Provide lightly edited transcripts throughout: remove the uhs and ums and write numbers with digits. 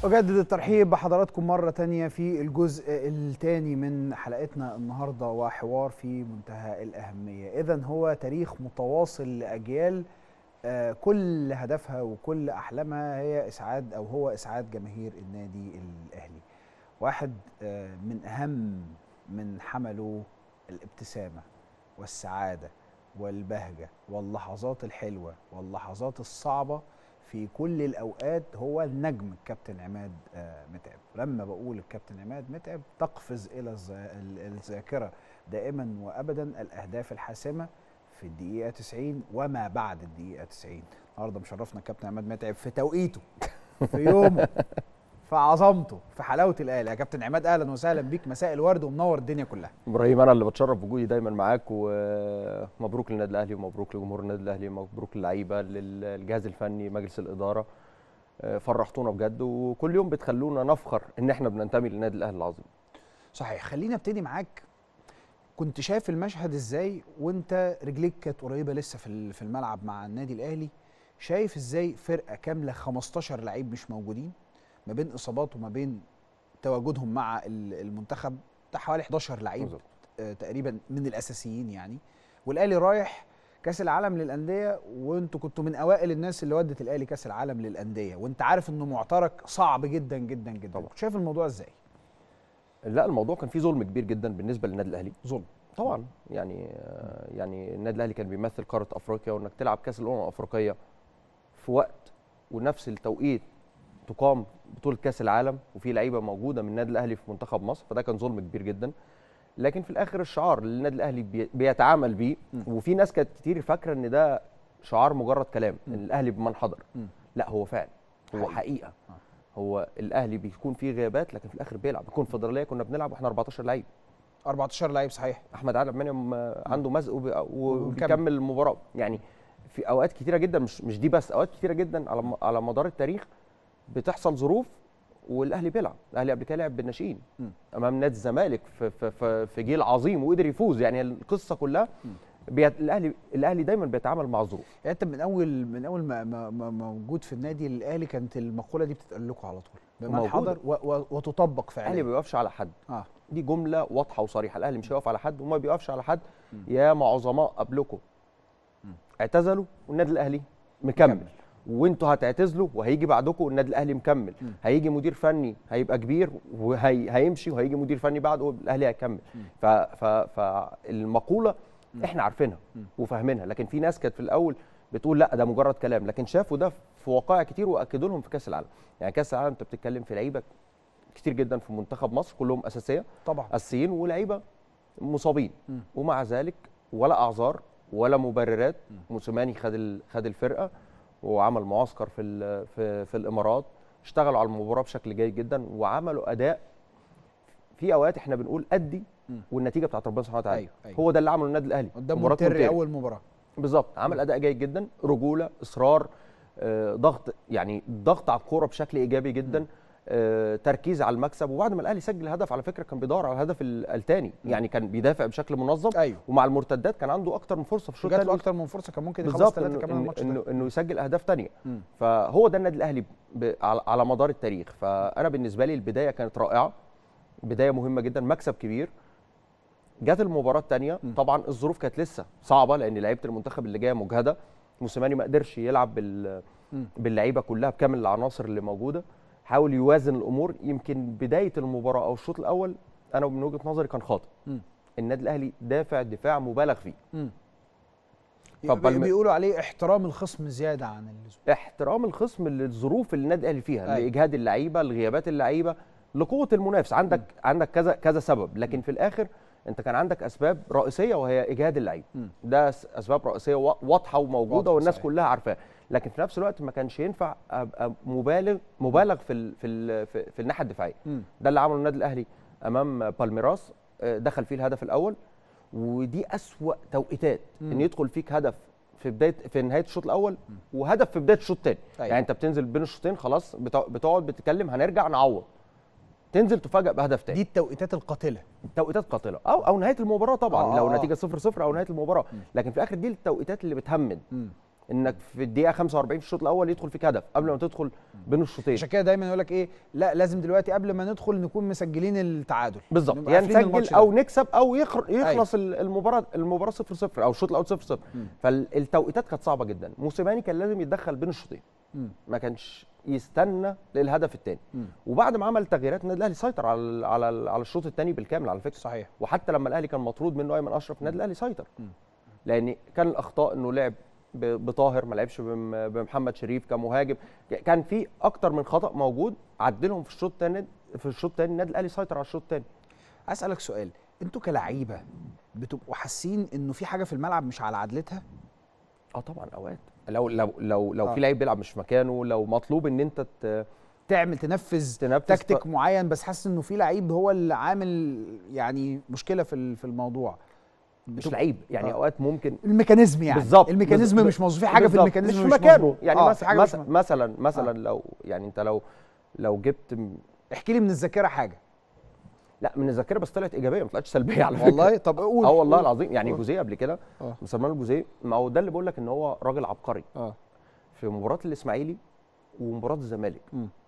أجدد الترحيب بحضراتكم مرة تانية في الجزء الثاني من حلقتنا النهاردة، وحوار في منتهى الأهمية. إذن هو تاريخ متواصل لأجيال كل هدفها وكل أحلامها هي إسعاد أو هو إسعاد جماهير النادي الأهلي. واحد من أهم من حملوا الابتسامة والسعادة والبهجة واللحظات الحلوة واللحظات الصعبة في كل الأوقات هو النجم الكابتن عماد متعب. ولما بقول الكابتن عماد متعب تقفز إلى الذاكرة دائما وأبدا الأهداف الحاسمة في الدقيقة 90 وما بعد الدقيقة 90. النهارده مشرفنا الكابتن عماد متعب في توقيته، في يومه، في عظمته، في حلاوة الأهلي. يا كابتن عماد أهلا وسهلا بيك، مساء الورد ومنور الدنيا كلها. ابراهيم، أنا اللي بتشرف بوجودي دايما معاك، ومبروك للنادي الأهلي ومبروك لجمهور النادي الأهلي، مبروك للعيبة، للجهاز الفني، مجلس الإدارة. فرحتونا بجد، وكل يوم بتخلونا نفخر إن إحنا بننتمي للنادي الأهلي العظيم. صحيح. خلينا ابتدي معاك. كنت شايف المشهد ازاي وانت رجليك كانت قريبه لسه في الملعب مع النادي الاهلي؟ شايف ازاي فرقه كامله 15 لعيب مش موجودين، ما بين اصابات وما بين تواجدهم مع المنتخب، ده حوالي 11 لعيب تقريبا من الاساسيين يعني، والاهلي رايح كاس العالم للانديه، وانتوا كنتوا من اوائل الناس اللي ودت الاهلي كاس العالم للانديه، وانت عارف انه معترك صعب جدا جدا جدا. طبعا. كنت شايف الموضوع ازاي؟ لا، الموضوع كان فيه ظلم كبير جدا بالنسبه للنادي الاهلي. ظلم طبعا. يعني النادي الاهلي كان بيمثل قاره افريقيا، وانك تلعب كاس الامم الافريقيه في وقت ونفس التوقيت تقام بطوله كاس العالم وفي لعيبه موجوده من النادي الاهلي في منتخب مصر، فده كان ظلم كبير جدا. لكن في الاخر الشعار اللي النادي الاهلي بيتعامل بيه، وفي ناس كانت كتير فاكره ان ده شعار مجرد كلام، ان الاهلي بمن حضر. لا، هو فعل، هو حقيقه. هو الاهلي بيكون فيه غيابات، لكن في الاخر بيلعب. بيكون فضليه كنا بنلعب واحنا 14 لعيب. 14 لعيب صحيح. احمد عادل منعم عنده مزق وبيكمل المباراه. يعني في اوقات كتيره جدا، مش دي بس، اوقات كتيره جدا على مدار التاريخ بتحصل ظروف والاهلي بيلعب. الاهلي قبل كده لعب بالناشئين امام نادي الزمالك في جيل عظيم وقدر يفوز. يعني القصه كلها الاهلي دايما بيتعامل مع الظروف. يعني انت من اول ما موجود في النادي الاهلي كانت المقوله دي بتتقال لكم على طول بمن حضر وتطبق فعلا. الاهلي ما بيوقفش على حد. دي جمله واضحه وصريحه، الاهلي مش هيقف على حد وما بيقفش على حد. يا عظماء قبلكم اعتزلوا والنادي الاهلي مكمل، وانتوا هتعتزلوا وهيجي بعدكم والنادي الاهلي مكمل. هيجي مدير فني هيبقى كبير وهيمشي، وهيجي مدير فني بعده والاهلي هيكمل. فالمقوله احنا عارفينها وفاهمينها، لكن في ناس كانت في الاول بتقول لا ده مجرد كلام، لكن شافوا ده في وقائع كتير واكدوا لهم في كاس العالم. يعني كاس العالم انت بتتكلم في لعيبه كتير جدا في منتخب مصر، كلهم اساسيه طبعا، اساسيين، ولعيبه مصابين. ومع ذلك ولا اعذار ولا مبررات. موسيماني خد الفرقه وعمل معسكر في الامارات، اشتغلوا على المباراه بشكل جيد جدا وعملوا اداء في اوقات احنا بنقول ادي والنتيجه بتاعت ربنا سبحانه وتعالى. أيوة. هو ده اللي عمله النادي الاهلي قدام مونتيري اول مباراه بالظبط. عمل اداء جيد جدا، رجوله، اصرار، ضغط، يعني ضغط على الكوره بشكل ايجابي جدا، تركيز على المكسب. وبعد ما الاهلي سجل هدف على فكره كان بيدور على الهدف الثاني، يعني كان بيدافع بشكل منظم. أيوة. ومع المرتدات كان عنده اكتر من فرصه في الشوط الثاني، اكتر من فرصه كان ممكن يخلص 3 كمان الماتش ده، انه يسجل اهداف ثانيه. فهو ده النادي الاهلي على مدار التاريخ. فانا بالنسبه لي البدايه كانت رائعه، بدايه مهمه جدا، مكسب كبير. جت المباراه الثانيه، طبعا الظروف كانت لسه صعبه لان لعيبه المنتخب اللي جايه مجهده. موسيماني ما قدرش يلعب باللعيبه كلها بكامل العناصر اللي موجوده، حاول يوازن الامور. يمكن بدايه المباراه او الشوط الاول انا من وجهه نظري كان خاطئ. النادي الاهلي دفاع مبالغ فيه. بيقولوا عليه احترام الخصم زياده عن اللزوم. احترام الخصم للظروف اللي النادي الاهلي فيها، لاجهاد اللعيبه، لغيابات اللعيبه، لقوه المنافس. عندك كذا سبب، لكن في الاخر انت كان عندك اسباب رئيسيه وهي اجهاد اللعيبه. ده اسباب رئيسيه واضحه وموجوده والناس صحيح. كلها عارفاها. لكن في نفس الوقت ما كانش ينفع ابقى مبالغ في الناحيه الدفاعيه. ده اللي عمله النادي الاهلي امام بالميراس، دخل فيه الهدف الاول، ودي اسوأ توقيتات ان يدخل فيك هدف في نهايه الشوط الاول وهدف في بدايه الشوط الثاني. يعني انت بتنزل بين الشوطين خلاص، بتقعد بتتكلم هنرجع نعوض، تنزل تفاجئ بهدف تاني. دي التوقيتات القاتله، التوقيتات قاتله او نهايه المباراه طبعا. لو نتيجه 0-0 او نهايه المباراه. لكن في الاخر دي التوقيتات اللي بتهمد. انك في الدقيقه 45 في الشوط الاول يدخل فيك هدف قبل ما تدخل بين الشوطين. عشان كده دايما يقول لك ايه، لا لازم دلوقتي قبل ما ندخل نكون مسجلين التعادل بالظبط، يعني نسجل او نكسب او يخلص المباراه 0-0 او الشوط الاول 0-0. فالتوقيتات كانت صعبه جدا. موسيماني كان لازم يتدخل بين الشوطين، ما كانش يستنى للهدف الثاني. وبعد ما عمل تغييرات النادي الاهلي سيطر على الشوط الثاني بالكامل على فكره. صحيح. وحتى لما الاهلي كان مطرود منه ايمن اشرف النادي الاهلي سيطر. لان كان الاخطاء انه لعب بطاهر، ما لعبش بمحمد شريف كمهاجم. كان في اكتر من خطا موجود، عدلهم في الشوط الثاني. النادي الاهلي سيطر على الشوط الثاني. اسالك سؤال، انتوا كلاعيبه بتبقوا حاسين انه في حاجه في الملعب مش على عدلتها؟ طبعا اوقات لو في لعيب بيلعب مش في مكانه، لو مطلوب ان انت تنفذ تكتيك معين، بس حاسس انه في لعيب هو اللي عامل يعني مشكله في الموضوع. مش لعيب يعني اوقات ممكن الميكانيزم يعني بالظبط الميكانيزم مش موظف، في حاجه في الميكانيزم مش في مكانه يعني. مثلا لو يعني انت لو جبت احكي لي من الذاكره حاجه. لا من الذاكره بس طلعت ايجابيه ما طلعتش سلبيه على فكره والله. طب قول. والله العظيم يعني جوزيه قبل كده مسلمان جوزيه، ما هو ده اللي بقول لك ان هو راجل عبقري. في مباراه الاسماعيلي ومباراه الزمالك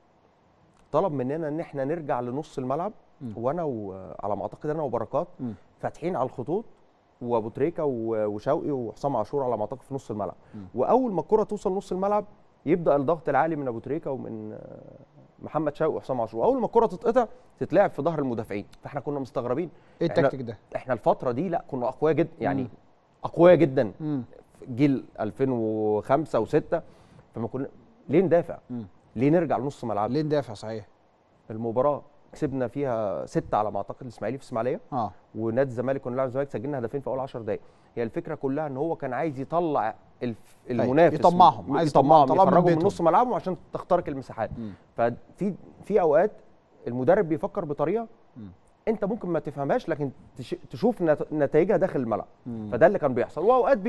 طلب مننا ان احنا نرجع لنص الملعب، وانا على ما اعتقد انا وبركات فاتحين على الخطوط، وابو تريكه وشوقي وحسام عاشور على ما اعتقد في نص الملعب. واول ما الكره توصل نص الملعب يبدا الضغط العالي من ابو تريكه ومن محمد شوقي وحسام عاشور. اول ما الكره تتقطع تتلعب في ظهر المدافعين. فاحنا كنا مستغربين ايه التكتيك ده. احنا الفتره دي لا كنا اقوياء جدا يعني اقوياء جدا. جيل 2005 و6 فما كنا ليه ندافع؟ ليه نرجع لنص ملعب؟ ليه ندافع؟ صحيح. المباراه كسبنا فيها 6 على ما اعتقد الاسماعيلي في اسماعيليه. ونادي الزمالك كنا بنلعب الزمالك سجلنا هدفين في اول 10 دقائق. هي الفكره كلها ان هو كان عايز يطلع المنافس، يطمعهم يخرجهم من نص ملعبهم عشان تخترق المساحات. ففي اوقات المدرب بيفكر بطريقه انت ممكن ما تفهمهاش، لكن تشوف نتائجها داخل الملعب. فده اللي كان بيحصل. واوقات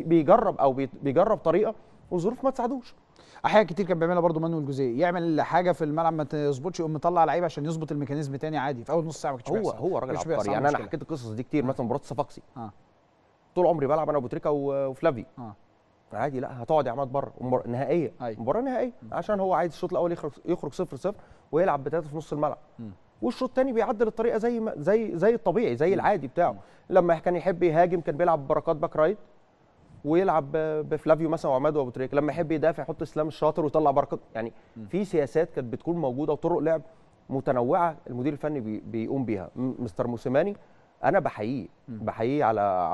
بيجرب طريقه والظروف ما تساعدوش. احيانا كتير كان بيعملها برضو مانويل جوزيه، يعمل حاجه في الملعب ما تظبطش يقوم مطلع لعيبه عشان يظبط الميكانيزم تاني عادي في اول نص ساعه. ما كانش بيحصل. هو راجل عبقري يعني. انا حكيت القصص دي كتير. مثلا مباراه صفاقسي طول عمري بلعب انا وابو تريكه وفلافي. عادي لا هتقعد يا عماد بره نهائيه. مباراه نهائيه عشان هو عايز الشوط الاول يخرج 0-0 ويلعب ب3 في نص الملعب. والشوط الثاني بيعدل الطريقه زي الطبيعي زي العادي بتاعه. لما كان يحب يهاجم كان بيلعب بركات باك رايت ويلعب بفلافيو مثلا وعماد وابو تريكه. لما يحب يدافع يحط اسلام الشاطر ويطلع بركات. يعني في سياسات كانت بتكون موجوده وطرق لعب متنوعه المدير الفني بيقوم بيها. مستر موسيماني انا بحييه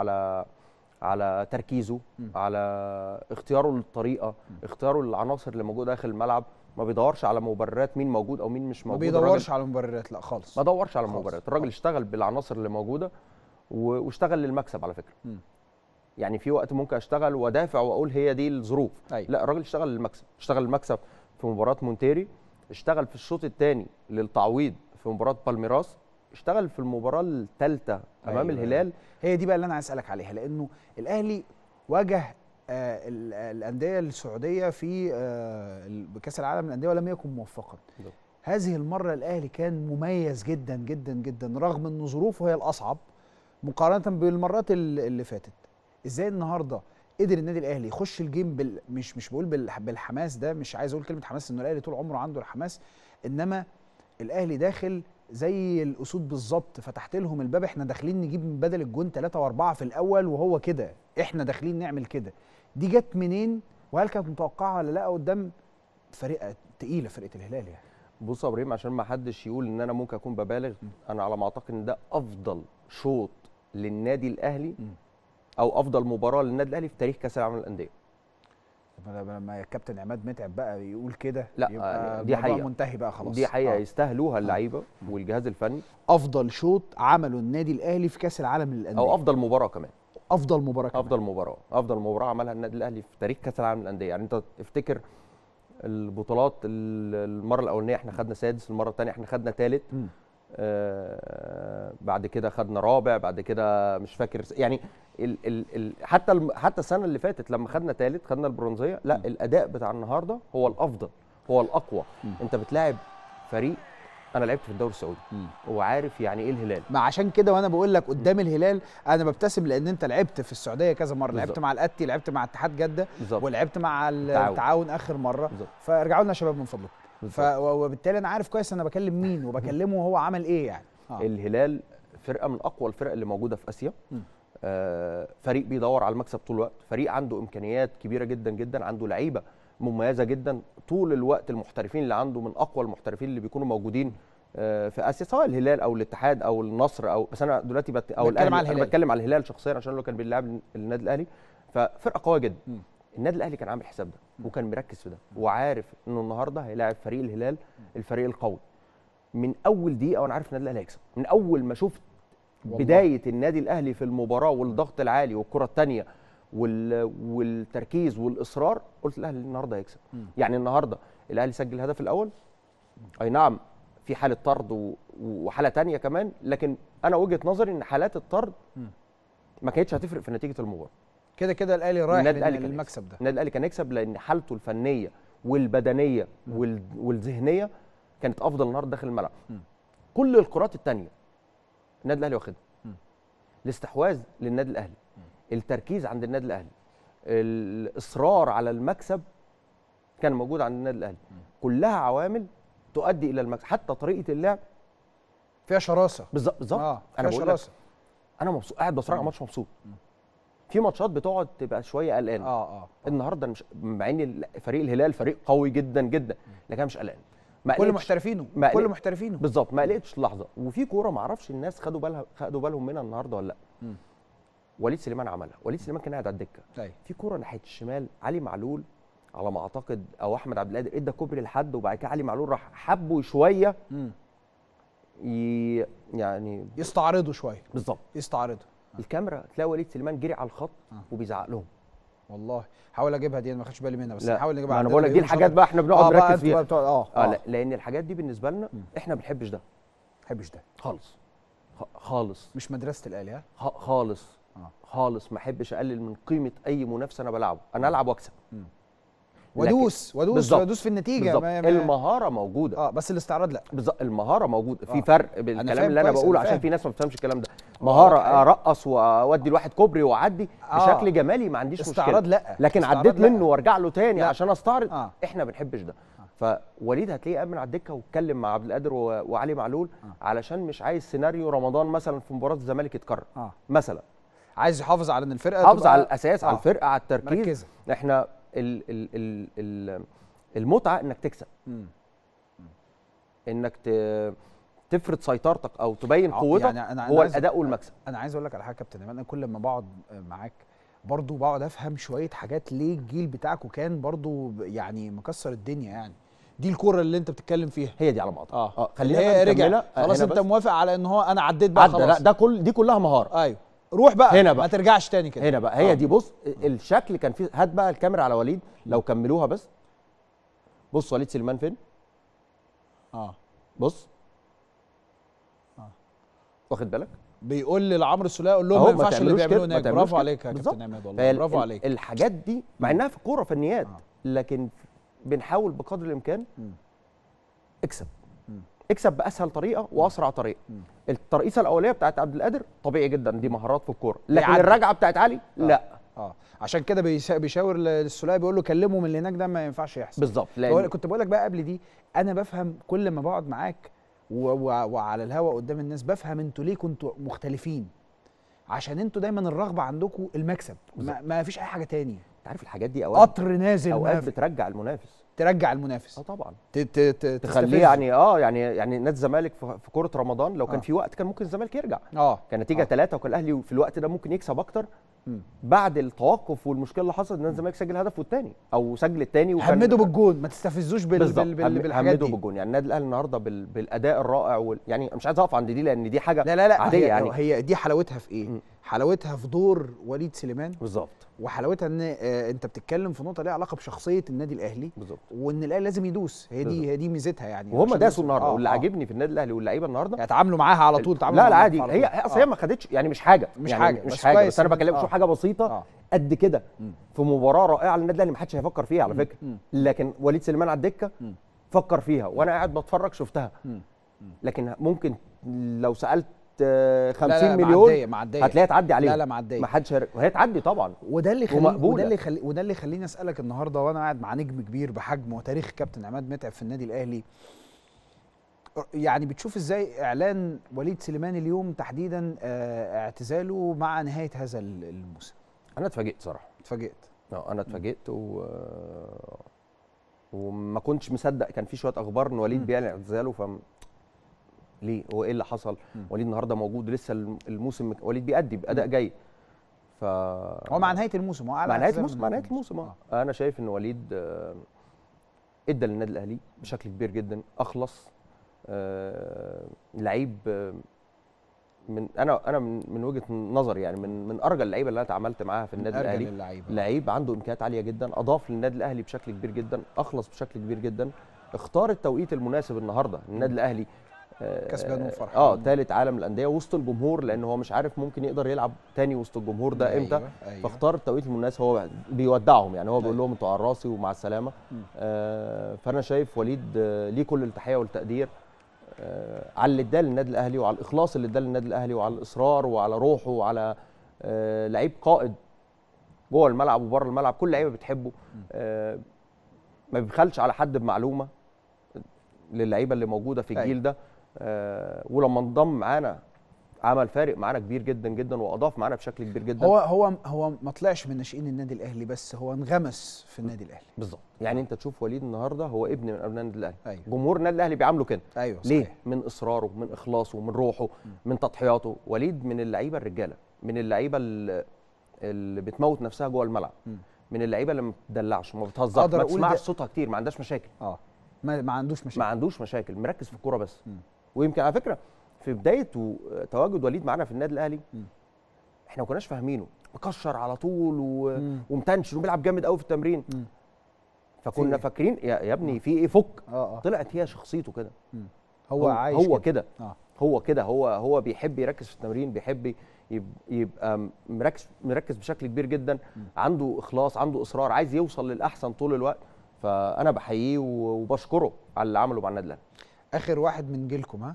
على تركيزه، على اختياره للطريقه، اختياره للعناصر اللي موجوده داخل الملعب. ما بيدورش على مبررات مين موجود او مين مش موجود. ما بيدورش على مبررات، لا خالص. ما دورش على مبررات. الراجل اشتغل بالعناصر اللي موجوده واشتغل للمكسب على فكره. يعني في وقت ممكن اشتغل وادافع واقول هي دي الظروف. لا الراجل اشتغل للمكسب. اشتغل المكسب في مباراه مونتيري، اشتغل في الشوط الثاني للتعويض في مباراه بالميراس، اشتغل في المباراه الثالثه امام الهلال. هي دي بقى اللي انا عايز اسالك عليها، لانه الاهلي واجه الانديه السعوديه في كاس العالم للانديه ولم يكن موفقا. هذه المره الاهلي كان مميز جدا جدا جدا رغم ان ظروفه هي الاصعب مقارنه بالمرات اللي فاتت. ازاي النهارده قدر النادي الاهلي يخش الجيم مش بقول بالحماس ده، مش عايز اقول كلمه حماس انه الاهلي طول عمره عنده الحماس، انما الاهلي داخل زي الاسود بالظبط. فتحت لهم الباب، احنا داخلين نجيب من بدل الجون 3 و4 في الاول، وهو كده احنا داخلين نعمل كده. دي جت منين وهل كانت متوقعه ولا لا قدام فرقه تقيله فرقه الهلال؟ يعني بص يا ابراهيم، عشان ما حدش يقول ان انا ممكن اكون ببالغ، انا على ما اعتقد ان ده افضل شوط للنادي الاهلي او افضل مباراه للنادي الاهلي في تاريخ كاس العالم للانديه. لما الكابتن عماد متعب بقى يقول كده لا يبقى دي حقيقه منتهي بقى خلاص. دي حقيقه يستاهلوها اللعيبه والجهاز الفني. افضل شوط عمله النادي الاهلي في كاس العالم للانديه، او افضل مباراه كمان. افضل مباراه عملها النادي الاهلي في تاريخ كاس العالم للانديه. يعني انت افتكر البطولات، المره الاولانيه احنا خدنا سادس، المره الثانيه احنا خدنا ثالث، بعد كده خدنا رابع، بعد كده مش فاكر يعني حتى السنه اللي فاتت لما خدنا ثالث خدنا البرونزيه. لا الاداء بتاع النهارده هو الافضل، هو الاقوى. انت بتلاعب فريق انا لعبت في الدوري السعودي وعارف يعني ايه الهلال. ما عشان كده وانا بقول لك قدام الهلال انا ببتسم، لان انت لعبت في السعوديه كذا مره. بالزبط. لعبت مع الاتي، لعبت مع اتحاد جده، بالزبط. ولعبت مع التعاون اخر مره. بالزبط. فرجعوا لنا يا شباب من فضلكم. وبالتالي انا عارف كويس انا بكلم مين وبكلمه وهو عمل ايه يعني. الهلال فرقه من اقوى الفرق اللي موجوده في اسيا. فريق بيدور على المكسب طول الوقت، فريق عنده امكانيات كبيره جدا جدا، عنده لعيبه مميزه جدا طول الوقت. المحترفين اللي عنده من اقوى المحترفين اللي بيكونوا موجودين في اسيا، سواء الهلال او الاتحاد او النصر او بس انا دلوقتي او الاهلي. انا بتكلم على الهلال شخصيا عشان هو كان بيلعب النادي الاهلي، ففرقه قويه جدا. النادي الاهلي كان عامل حساب ده وكان مركز في ده وعارف انه النهارده هيلاعب فريق الهلال، الفريق القوي. من اول دقيقه وانا عارف النادي الاهلي هيكسب، من اول ما شفت بدايه النادي الاهلي في المباراه والضغط العالي والكره الثانيه والتركيز والاصرار، قلت الاهلي النهارده هيكسب. يعني النهارده الاهلي سجل الهدف الاول، اي نعم في حاله طرد وحاله ثانيه كمان، لكن انا وجهه نظري ان حالات الطرد ما كانتش هتفرق في نتيجه المباراه. كده كده الاهلي رايح للمكسب ده. النادي الاهلي كان يكسب لان حالته الفنيه والبدنيه والذهنيه كانت افضل النهارده داخل الملعب. كل الكرات الثانيه النادي الاهلي واخدها. الاستحواذ للنادي الاهلي، التركيز عند النادي الاهلي، الاصرار على المكسب كان موجود عند النادي الاهلي. كلها عوامل تؤدي الى المكسب، حتى طريقه اللعب فيها شراسه. بالظبط انا بقول لك انا مبسوط، قاعد بتفرج على ماتش مبسوط. في ماتشات بتقعد تبقى شويه قلقان. النهارده أنا مش، مع ان فريق الهلال فريق قوي جدا جدا، لكن انا مش قلقان. كل محترفينه بالظبط، ما قلقتش لحظه. وفي كوره ما اعرفش الناس خدوا بالهم منها النهارده ولا لا. وليد سليمان عملها. وليد سليمان كان قاعد على الدكه. في كوره ناحيه الشمال، علي معلول على ما اعتقد او احمد عبد القادر ادى كوبري لحد، وبعد كده علي معلول راح حبه شويه يعني يستعرضه شويه. بالظبط، يستعرضه. الكاميرا تلاقي وليد سليمان جري على الخط وبيزعق لهم. والله حاول اجيبها دي، انا ما خدتش بالي منها، بس حاول نجيبها. انا بقول لك دي الحاجات بقى احنا بنقعد نركز فيها. لان الحاجات دي بالنسبه لنا احنا ما بنحبش ده. خالص خالص. مش مدرسه الاهلي خالص خالص. ما احبش اقلل من قيمه اي منافسه انا بلعبه. انا العب واكسب ودوس في النتيجه. المهاره موجوده بس الاستعراض لا. بالظبط، المهاره موجوده. في فرق بين الكلام اللي انا بقوله عشان في ناس ما بتفهمش الكلام ده. مهاره ارقص واودي الواحد كوبري واعدي بشكل جمالي ما عنديش مشكله، لا. لكن عديت منه وارجع له تاني عشان استعرض. احنا ما بنحبش ده. فوليد هتلاقيه قام من على الدكه واتكلم مع عبد القادر وعلي معلول علشان مش عايز سيناريو رمضان مثلا في مباراه الزمالك يتكرر. مثلا عايز يحافظ على ان الفرقه حافظ على الاساس، على الفرقه، على التركيز مركزة. احنا المتعه انك تكسب، انك تفرض سيطرتك او تبين قوتك. يعني هو الاداء والمكسب. انا عايز اقول لك على حاجه يا كابتن، انا كل ما بقعد معاك برضو بقعد افهم شويه حاجات. ليه الجيل بتاعكم كان برضو يعني مكسر الدنيا؟ يعني دي الكوره اللي انت بتتكلم فيها هي دي على بعضها. خلينا هي رجع خلاص. انت موافق على ان هو انا عديت بقى خلاص؟ لا، دي كلها مهاره. ايوه، روح بقى هنا بقى ما ترجعش تاني كده. هنا بقى هي دي. بص الشكل كان فيه. هات بقى الكاميرا على وليد لو كملوها بس. بص وليد سليمان فين. بص واخد بالك، بيقول لعمرو السوليه قول لهم ما ينفعش اللي بيعملوه هناك. برافو عليك يا كابتن عماد، والله برافو عليك. الحاجات دي مع انها في كوره فنيات، لكن بنحاول بقدر الامكان اكسب باسهل طريقه واسرع طريقه. الترقيصه الاوليه بتاعت عبد القادر طبيعي جدا، دي مهارات في الكوره، لكن الرجعه بتاعت علي لا. عشان كده بيشاور للسوليه بيقول له كلمه من اللي هناك ده ما ينفعش يحصل. بالظبط. كنت بقول لك بقى قبل دي، انا بفهم كل ما بقعد معاك وعلى الهوا قدام الناس، بفهم انتوا ليه كنتوا مختلفين. عشان انتوا دايما الرغبه عندكم المكسب، ما فيش اي حاجه تانية. انت عارف الحاجات دي اوقات قطر نازل، اوقات بترجع المنافس. طبعا تخليه يعني نادي الزمالك في كره رمضان لو كان في وقت كان ممكن الزمالك يرجع. كان نتيجه 3 وكان الاهلي في الوقت ده ممكن يكسب اكتر. بعد التوقف والمشكله اللي حصلت ان الزمالك سجل هدف والثاني او سجل الثاني حمده بالجون، ما تستفزوش بالحاجات دي. حمده بالجون. يعني النادي الاهلي النهارده بالاداء الرائع يعني مش عايز اقف عند دي لان دي حاجه لا عاديه. يعني هي دي حلاوتها في ايه؟ حلاوتها في دور وليد سليمان. بالظبط. وحلاوتها ان انت بتتكلم في نقطه ليها علاقه بشخصيه النادي الاهلي. بالظبط. وان الاهلي لازم يدوس. هي دي ميزتها يعني. وهم داسوا النهارده. واللي عاجبني في النادي الاهلي واللعيبه النهارده يتعاملوا معاها على طول. لا عادي. هي اصل هي ما خدتش يعني مش حاجه بس انا بكلمك شو حاجه بسيطه قد كده في مباراه رائعه للنادي الاهلي ما حدش هيفكر فيها على فكره. لكن وليد سليمان على الدكه فكر فيها وانا قاعد بتفرج شفتها. لكن ممكن لو سالت 50 لا مليون معدية. هتلاقيها تعدي عليه. لا معديه، ما حدش وهي تعدي طبعا. وده اللي ومقبولة. وده اللي يخليني اسالك النهارده وانا قاعد مع نجم كبير بحجم وتاريخ كابتن عماد متعب في النادي الاهلي، يعني بتشوف ازاي اعلان وليد سليمان اليوم تحديدا اعتزاله مع نهايه هذا الموسم؟ انا اتفاجئت صراحه. اتفاجئت. انا اتفاجئت وما كنتش مصدق. كان في شويه اخبار ان وليد بيعلن اعتزاله، ليه؟ هو ايه اللي حصل؟ وليد النهارده موجود لسه الموسم، وليد بيأدي بأداء جيد. هو مع نهايه الموسم، هو مع نهايه الموسم انا شايف ان وليد ادى للنادي الاهلي بشكل كبير جدا، اخلص لعيب. انا من وجهه نظري يعني من ارجل اللعيبه اللي انا اتعاملت معاها في النادي الاهلي. لعيب عنده امكانيات عاليه جدا، اضاف للنادي الاهلي بشكل كبير جدا، اخلص بشكل كبير جدا، اختار التوقيت المناسب النهارده. النادي الاهلي كسبان وفرحان، ثالث عالم الانديه وسط الجمهور، لان هو مش عارف ممكن يقدر يلعب تاني وسط الجمهور ده امتى. أيوة. فاختار التوقيت المناسب. هو بيودعهم يعني، هو بيقول لهم انتوا على راسي ومع السلامه. فانا شايف وليد ليه كل التحيه والتقدير على اللي اداه للنادي الاهلي، وعلى الاخلاص اللي اداه للنادي الاهلي، وعلى الاصرار، وعلى روحه، وعلى لعيب قائد جوه الملعب وبره الملعب. كل لعيبه بتحبه، ما بيبخلش على حد بمعلومه للعيبه اللي موجوده في الجيل ده. ولما انضم معانا عمل فارق معانا كبير جدا جدا، واضاف معانا بشكل كبير جدا. هو ما طلعش من ناشئين النادي الاهلي، بس هو انغمس في النادي الاهلي بالظبط. يعني انت تشوف وليد النهارده هو ابن من ابناء النادي الاهلي. أيوة. جمهور النادي الاهلي بيعامله كده. ايوه ليه؟ صحيح. من اصراره، من اخلاصه، من روحه، من تضحياته. وليد من اللعيبه الرجاله، من اللعيبه اللي بتموت نفسها جوه الملعب، من اللعيبه اللي ما بتدلعش وما بتهزرش، ما تسمعش صوتها كتير، ما عندهاش مشاكل. ما عندوش مشاكل، ما عندوش مشاكل، مركز في الكوره بس. ويمكن على فكره في بدايه تواجد وليد معانا في النادي الاهلي احنا ما كناش فاهمينه، مكشر على طول ومتنشن وبيلعب جامد قوي في التمرين. فكنا فاكرين يا ابني في ايه، فك. طلعت هي شخصيته كده. هو عايش هو كده. هو كده. هو بيحب يركز في التمرين، بيحب يبقى مركز بشكل كبير جدا. عنده اخلاص، عنده اصرار، عايز يوصل للاحسن طول الوقت. فانا بحييه وبشكره على اللي عمله مع النادي الاهلي. اخر واحد من جيلكم،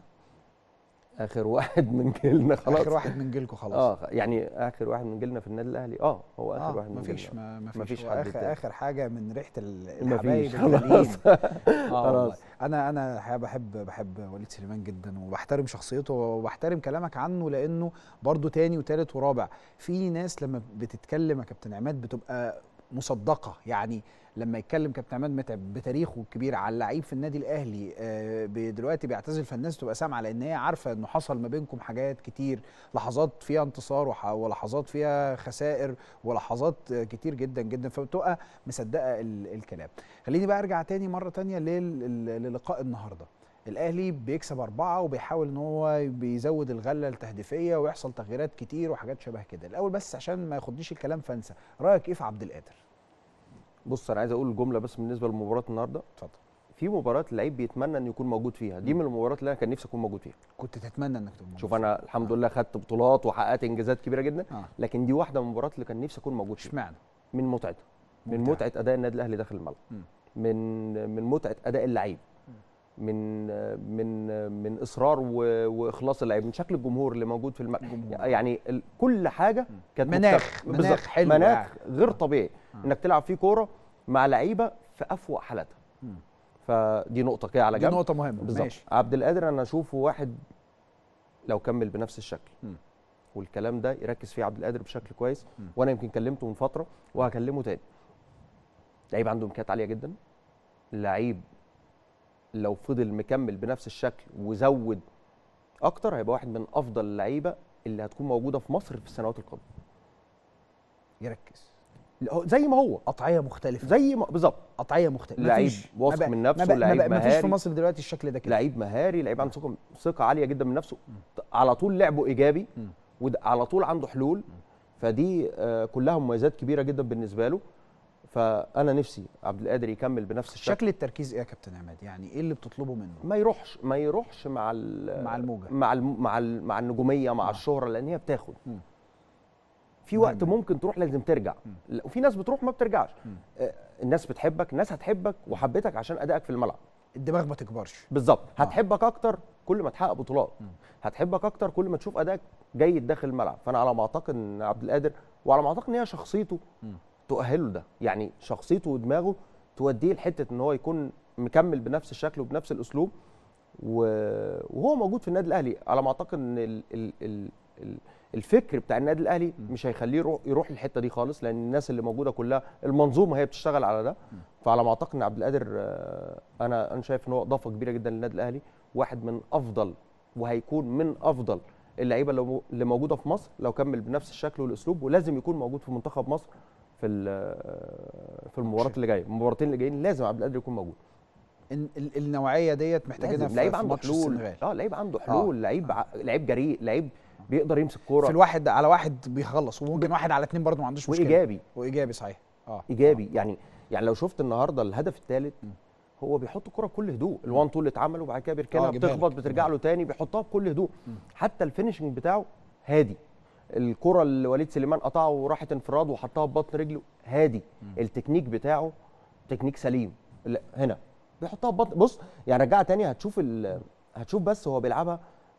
اخر واحد من جيلنا خلاص. اخر واحد من جيلكم خلاص. يعني اخر واحد من جيلنا في النادي الاهلي. هو اخر واحد من جيلنا. مفيش حد اخر حاجه من ريحه الحبايب الغاليين. خلاص. انا الحقيقه بحب وليد سليمان جدا، وبحترم شخصيته، وبحترم كلامك عنه، لانه برضو تاني وتالت ورابع. في ناس لما بتتكلم يا كابتن عماد بتبقى مصدقه. يعني لما يتكلم كابتن عماد متعب بتاريخه الكبير على اللعيب في النادي الاهلي دلوقتي بيعتزل، فالناس تبقى سامعه، لان هي عارفه انه حصل ما بينكم حاجات كتير، لحظات فيها انتصار ولحظات فيها خسائر ولحظات كتير جدا جدا، فبتبقى مصدقه الكلام. خليني بقى ارجع تاني مره تانيه للقاء النهارده. الاهلي بيكسب 4 وبيحاول ان هو بيزود الغله التهديفيه ويحصل تغييرات كتير وحاجات شبه كده. الاول بس عشان ما ياخدنيش الكلام فانسى، رايك ايه في عبد القادر؟ بص انا عايز اقول جمله بس بالنسبه لمباراه النهارده. اتفضل. في مباراه اللعيب بيتمنى انه يكون موجود فيها، دي من المباريات اللي انا كان نفسي اكون موجود فيها. كنت تتمنى انك تكون موجود؟ شوف انا الحمد لله خدت بطولات وحققت انجازات كبيره جدا، لكن دي واحده من المباريات اللي كان نفسي اكون موجود فيها. اشمعنى؟ من متعتها، من متعه اداء النادي الاهلي داخل الملعب، من متعه اداء اللعيب، من اصرار واخلاص اللعيب، من شكل الجمهور اللي موجود في يعني كل حاجه كانت مناخ حلو، مناخ غير طبيعي انك تلعب فيه كوره مع لعيبه في افوق حالاتها. فدي نقطه كده على جنب، دي نقطه مهمه. ماشي. عبد القادر انا اشوفه واحد لو كمل بنفس الشكل والكلام ده يركز فيه عبد القادر بشكل كويس، وانا يمكن كلمته من فتره وهكلمه تاني. لعيب عنده امكانيات عاليه جدا، لعيب لو فضل مكمل بنفس الشكل وزود اكتر هيبقى واحد من افضل اللعيبه اللي هتكون موجوده في مصر في السنوات القادمه. يركز زي ما هو قطعيه مختلفه، زي ما بالظبط قطعيه مختلفه، لعيب واثق من نفسه، لعيب مهاري. مفيش في مصر دلوقتي الشكل ده كده. لعيب مهاري، لعيب عنده ثقه عاليه جدا من نفسه، على طول لعبه ايجابي، وعلى طول عنده حلول. فدي كلها مميزات كبيره جدا بالنسبه له. فانا نفسي عبد القادر يكمل بنفس الشكل. شكل التركيز ايه يا كابتن عماد؟ يعني ايه اللي بتطلبه منه؟ ما يروحش مع الموجه، مع النجوميه، مع الشهره، لان هي بتاخد في وقت ممكن تروح لازم ترجع. وفي ناس بتروح ما بترجعش. الناس بتحبك، الناس هتحبك وحبتك عشان ادائك في الملعب. الدماغ ما تكبرش. بالظبط. هتحبك اكتر كل ما تحقق بطولات، هتحبك اكتر كل ما تشوف ادائك جيد داخل الملعب. فانا على ما اعتقد ان عبد القادر، وعلى ما اعتقد ان هي شخصيته تؤهله ده، يعني شخصيته ودماغه توديه لحته ان هو يكون مكمل بنفس الشكل وبنفس الاسلوب، وهو موجود في النادي الاهلي. على ما اعتقد ان الفكر بتاع النادي الاهلي مش هيخليه يروح الحته دي خالص، لان الناس اللي موجوده كلها المنظومه هي بتشتغل على ده. فعلى ما اعتقد ان عبد القادر انا شايف ان هو اضافه كبيره جدا للنادي الاهلي، واحد من افضل وهيكون من افضل اللعيبه اللي موجوده في مصر لو كمل بنفس الشكل والاسلوب، ولازم يكون موجود في منتخب مصر في المباريات اللي جايه، المباراتين اللي جايين لازم عبد القادر يكون موجود. النوعيه ديت محتاجينها في لعيب عنده ماتش حلول. السنغال. لعيب عنده حلول، لعيب جريء، لعيب بيقدر يمسك كوره في الواحد على واحد بيخلص، وممكن واحد على اتنين برضه ما عندوش مشكله، وايجابي صحيح. ايجابي. يعني لو شفت النهارده الهدف الثالث هو بيحط الكوره بكل هدوء، الوان تو اللي اتعمل وبعد كده بيركنها بتخبط بترجع له تاني بيحطها بكل هدوء. حتى الفينشنج بتاعه هادي. الكره اللي وليد سليمان قطعها وراحت انفراد وحطها ببطن رجله هادي. التكنيك بتاعه تكنيك سليم. هنا بيحطها ببطن، بص يعني رجعها تاني هتشوف بس هو بيلعبها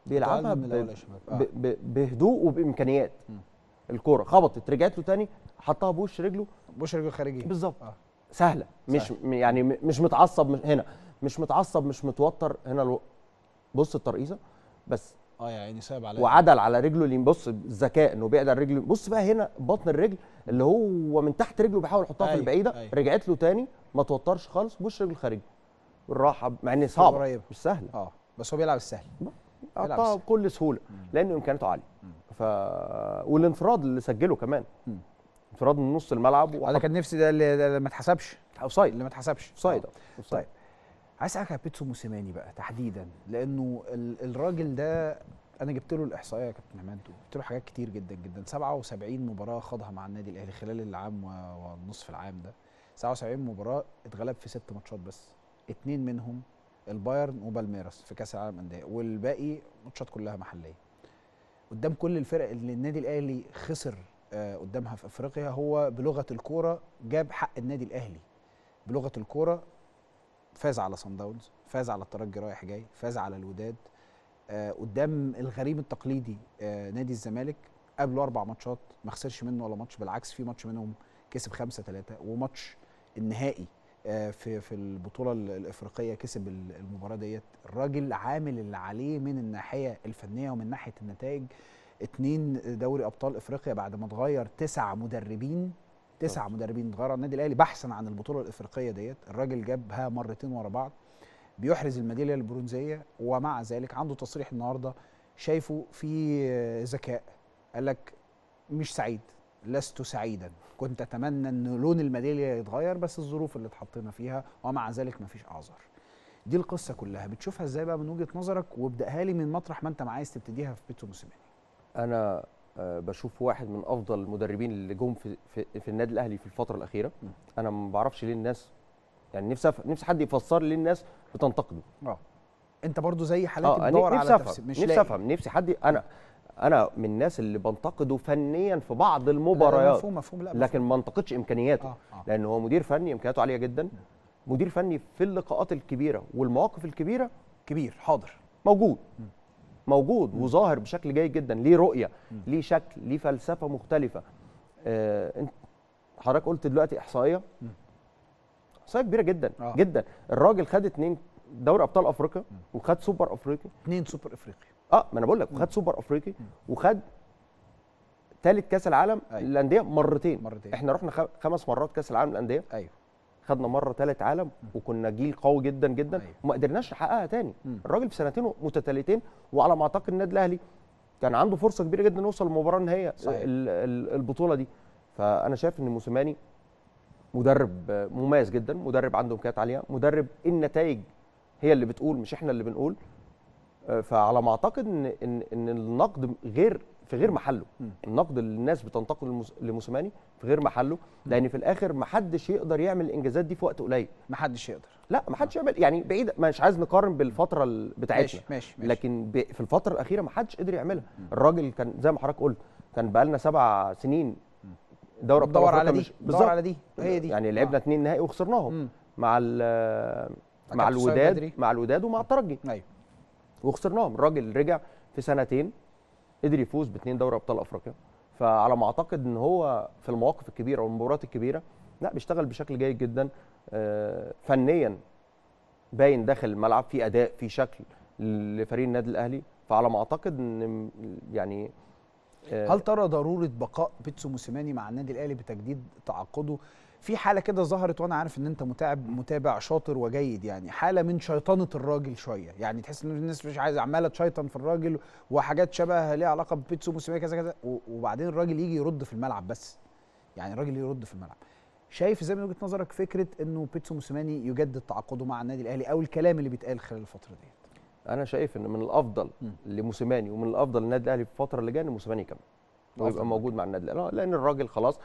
بهدوء وبامكانيات. الكوره خبطت رجعت له تاني حطها بوش رجله الخارجيه بالظبط. سهله، مش يعني مش متعصب، هنا مش متعصب مش متوتر. هنا بص الترقيصه بس يا عيني سايب عليا وعدل على رجله اليمين. بص الذكاء انه بيعدل رجله. بص بقى هنا بطن الرجل اللي هو من تحت رجله بيحاول يحطها في البعيده. رجعت له تاني ما توترش خالص، بوش رجله الخارجي بالراحه، مع ان صعبه مش سهله. بس هو بيلعب السهل، حطها بكل سهوله لان امكانياته عاليه. والانفراد اللي سجله كمان انفراد من نص الملعب. انا كان نفسي ده اللي ما اتحسبش، اوفسايد، اللي ما اتحسبش اوفسايد. طيب عايز اسالك على بيتسو موسيماني بقى تحديدا، لانه الراجل ده انا جبت له الاحصائيه يا كابتن عماد، جبت له حاجات كتير جدا جدا. 77 مباراه خاضها مع النادي الاهلي خلال العام والنصف العام ده. 77 مباراه اتغلب في 6 ماتشات بس، 2 منهم البايرن وبالميراس في كاس العالم انديه، والباقي ماتشات كلها محليه. قدام كل الفرق اللي النادي الاهلي خسر قدامها في افريقيا، هو بلغه الكوره جاب حق النادي الاهلي. بلغه الكوره فاز على صن داونز، فاز على الترجي رايح جاي، فاز على الوداد. قدام الغريم التقليدي نادي الزمالك قبله 4 ماتشات ما خسرش منه ولا ماتش، بالعكس في ماتش منهم كسب 5-3، وماتش النهائي في البطوله الافريقيه كسب المباراه ديت. الراجل عامل اللي عليه من الناحيه الفنيه ومن ناحيه النتائج. 2 دوري ابطال افريقيا بعد ما اتغير 9 مدربين اتغيروا على النادي الاهلي بحثا عن البطوله الافريقيه ديت. الراجل جابها مرتين ورا بعض، بيحرز الميداليه البرونزيه، ومع ذلك عنده تصريح النهارده شايفه في ذكاء. قال لك مش سعيد، لست سعيدا، كنت اتمنى ان لون الميداليه يتغير بس الظروف اللي اتحطينا فيها، ومع ذلك مفيش اعذار. دي القصه كلها، بتشوفها ازاي بقى من وجهه نظرك؟ وابداها لي من مطرح ما انت عايز تبتديها في بيتسو موسيماني. انا بشوف واحد من افضل المدربين اللي جم في النادي الاهلي في الفتره الاخيره. انا ما بعرفش ليه الناس، يعني نفسي حد يفسر لي ليه الناس بتنتقده. انت برضو زي حالاتي بتدور على تفسير، مش نفسي افهم، نفسي حد. انا من الناس اللي بنتقده فنيا في بعض المباريات، مفهوم لكن ما انتقدش امكانياته. لان هو مدير فني امكانياته عاليه جدا، مدير فني في اللقاءات الكبيره والمواقف الكبيره كبير حاضر موجود وظاهر بشكل جيد جدا. ليه رؤيه، ليه شكل، ليه فلسفه مختلفه. انت حضرتك قلت دلوقتي احصائيه كبيره جدا جدا. الراجل خد 2 دوري ابطال افريقيا وخد سوبر افريقي، 2 سوبر افريقي. ما انا بقول لك، وخد سوبر افريقي وخد ثالث كاس العالم للانديه مرتين. احنا رحنا 5 مرات كاس العالم للانديه. خدنا مره ثالث عالم وكنا جيل قوي جدا جدا. وما قدرناش نحققها تاني. الراجل في 2 متتاليتين، وعلى ما اعتقد النادي الاهلي كان عنده فرصه كبيره جدا يوصل للمباراه النهائيه البطوله دي. فانا شايف ان موسيماني مدرب مميز جدا، مدرب عنده امكانيات عاليه، مدرب النتائج هي اللي بتقول مش احنا اللي بنقول. فعلى ما اعتقد ان النقد في غير محله. النقد اللي الناس بتنتقد لموسيماني في غير محله، لان في الاخر ما حدش يقدر يعمل الانجازات دي في وقت قليل. ما حدش يقدر، لا ما حدش يعمل، يعني بعيد، مش عايز نقارن بالفتره بتاعتنا. ماشي. لكن في الفتره الاخيره ما حدش قدر يعملها. الراجل كان زي ما حضرتك قلت، كان بقى لنا 7 سنين دوري ابطال افريقيا. بتدور على دي هي دي. يعني لعبنا 2 نهائي وخسرناهم مع الوداد ومع الترجي. وخسرناهم. الراجل رجع في سنتين قدر يفوز ب2 دوري ابطال افريقيا. فعلى ما اعتقد ان هو في المواقف الكبيره والمباريات الكبيره لا بيشتغل بشكل جيد جدا. فنيا باين داخل الملعب في اداء في شكل لفريق النادي الاهلي. فعلى ما اعتقد ان يعني هل ترى ضروره بقاء بيتسو موسيماني مع النادي الاهلي بتجديد تعاقده؟ في حاله كده ظهرت، وانا عارف ان انت متابع شاطر وجيد، يعني حاله من شيطنه الراجل شويه، يعني تحس ان الناس مش عايزه، عماله تشيطن في الراجل وحاجات شبه ليها علاقه ببيتسو موسيماني كذا كذا، وبعدين الراجل يجي يرد في الملعب بس. يعني الراجل يرد في الملعب. شايف ازاي من وجهه نظرك فكره انه بيتسو موسيماني يجدد تعاقده مع النادي الاهلي او الكلام اللي بيتقال خلال الفتره دي؟ انا شايف ان من الافضل لموسيماني ومن الافضل للنادي الاهلي في الفتره اللي جايه ان موسيماني يكمل ويبقى موجود مع النادي الاهلي، لان الراجل خلاص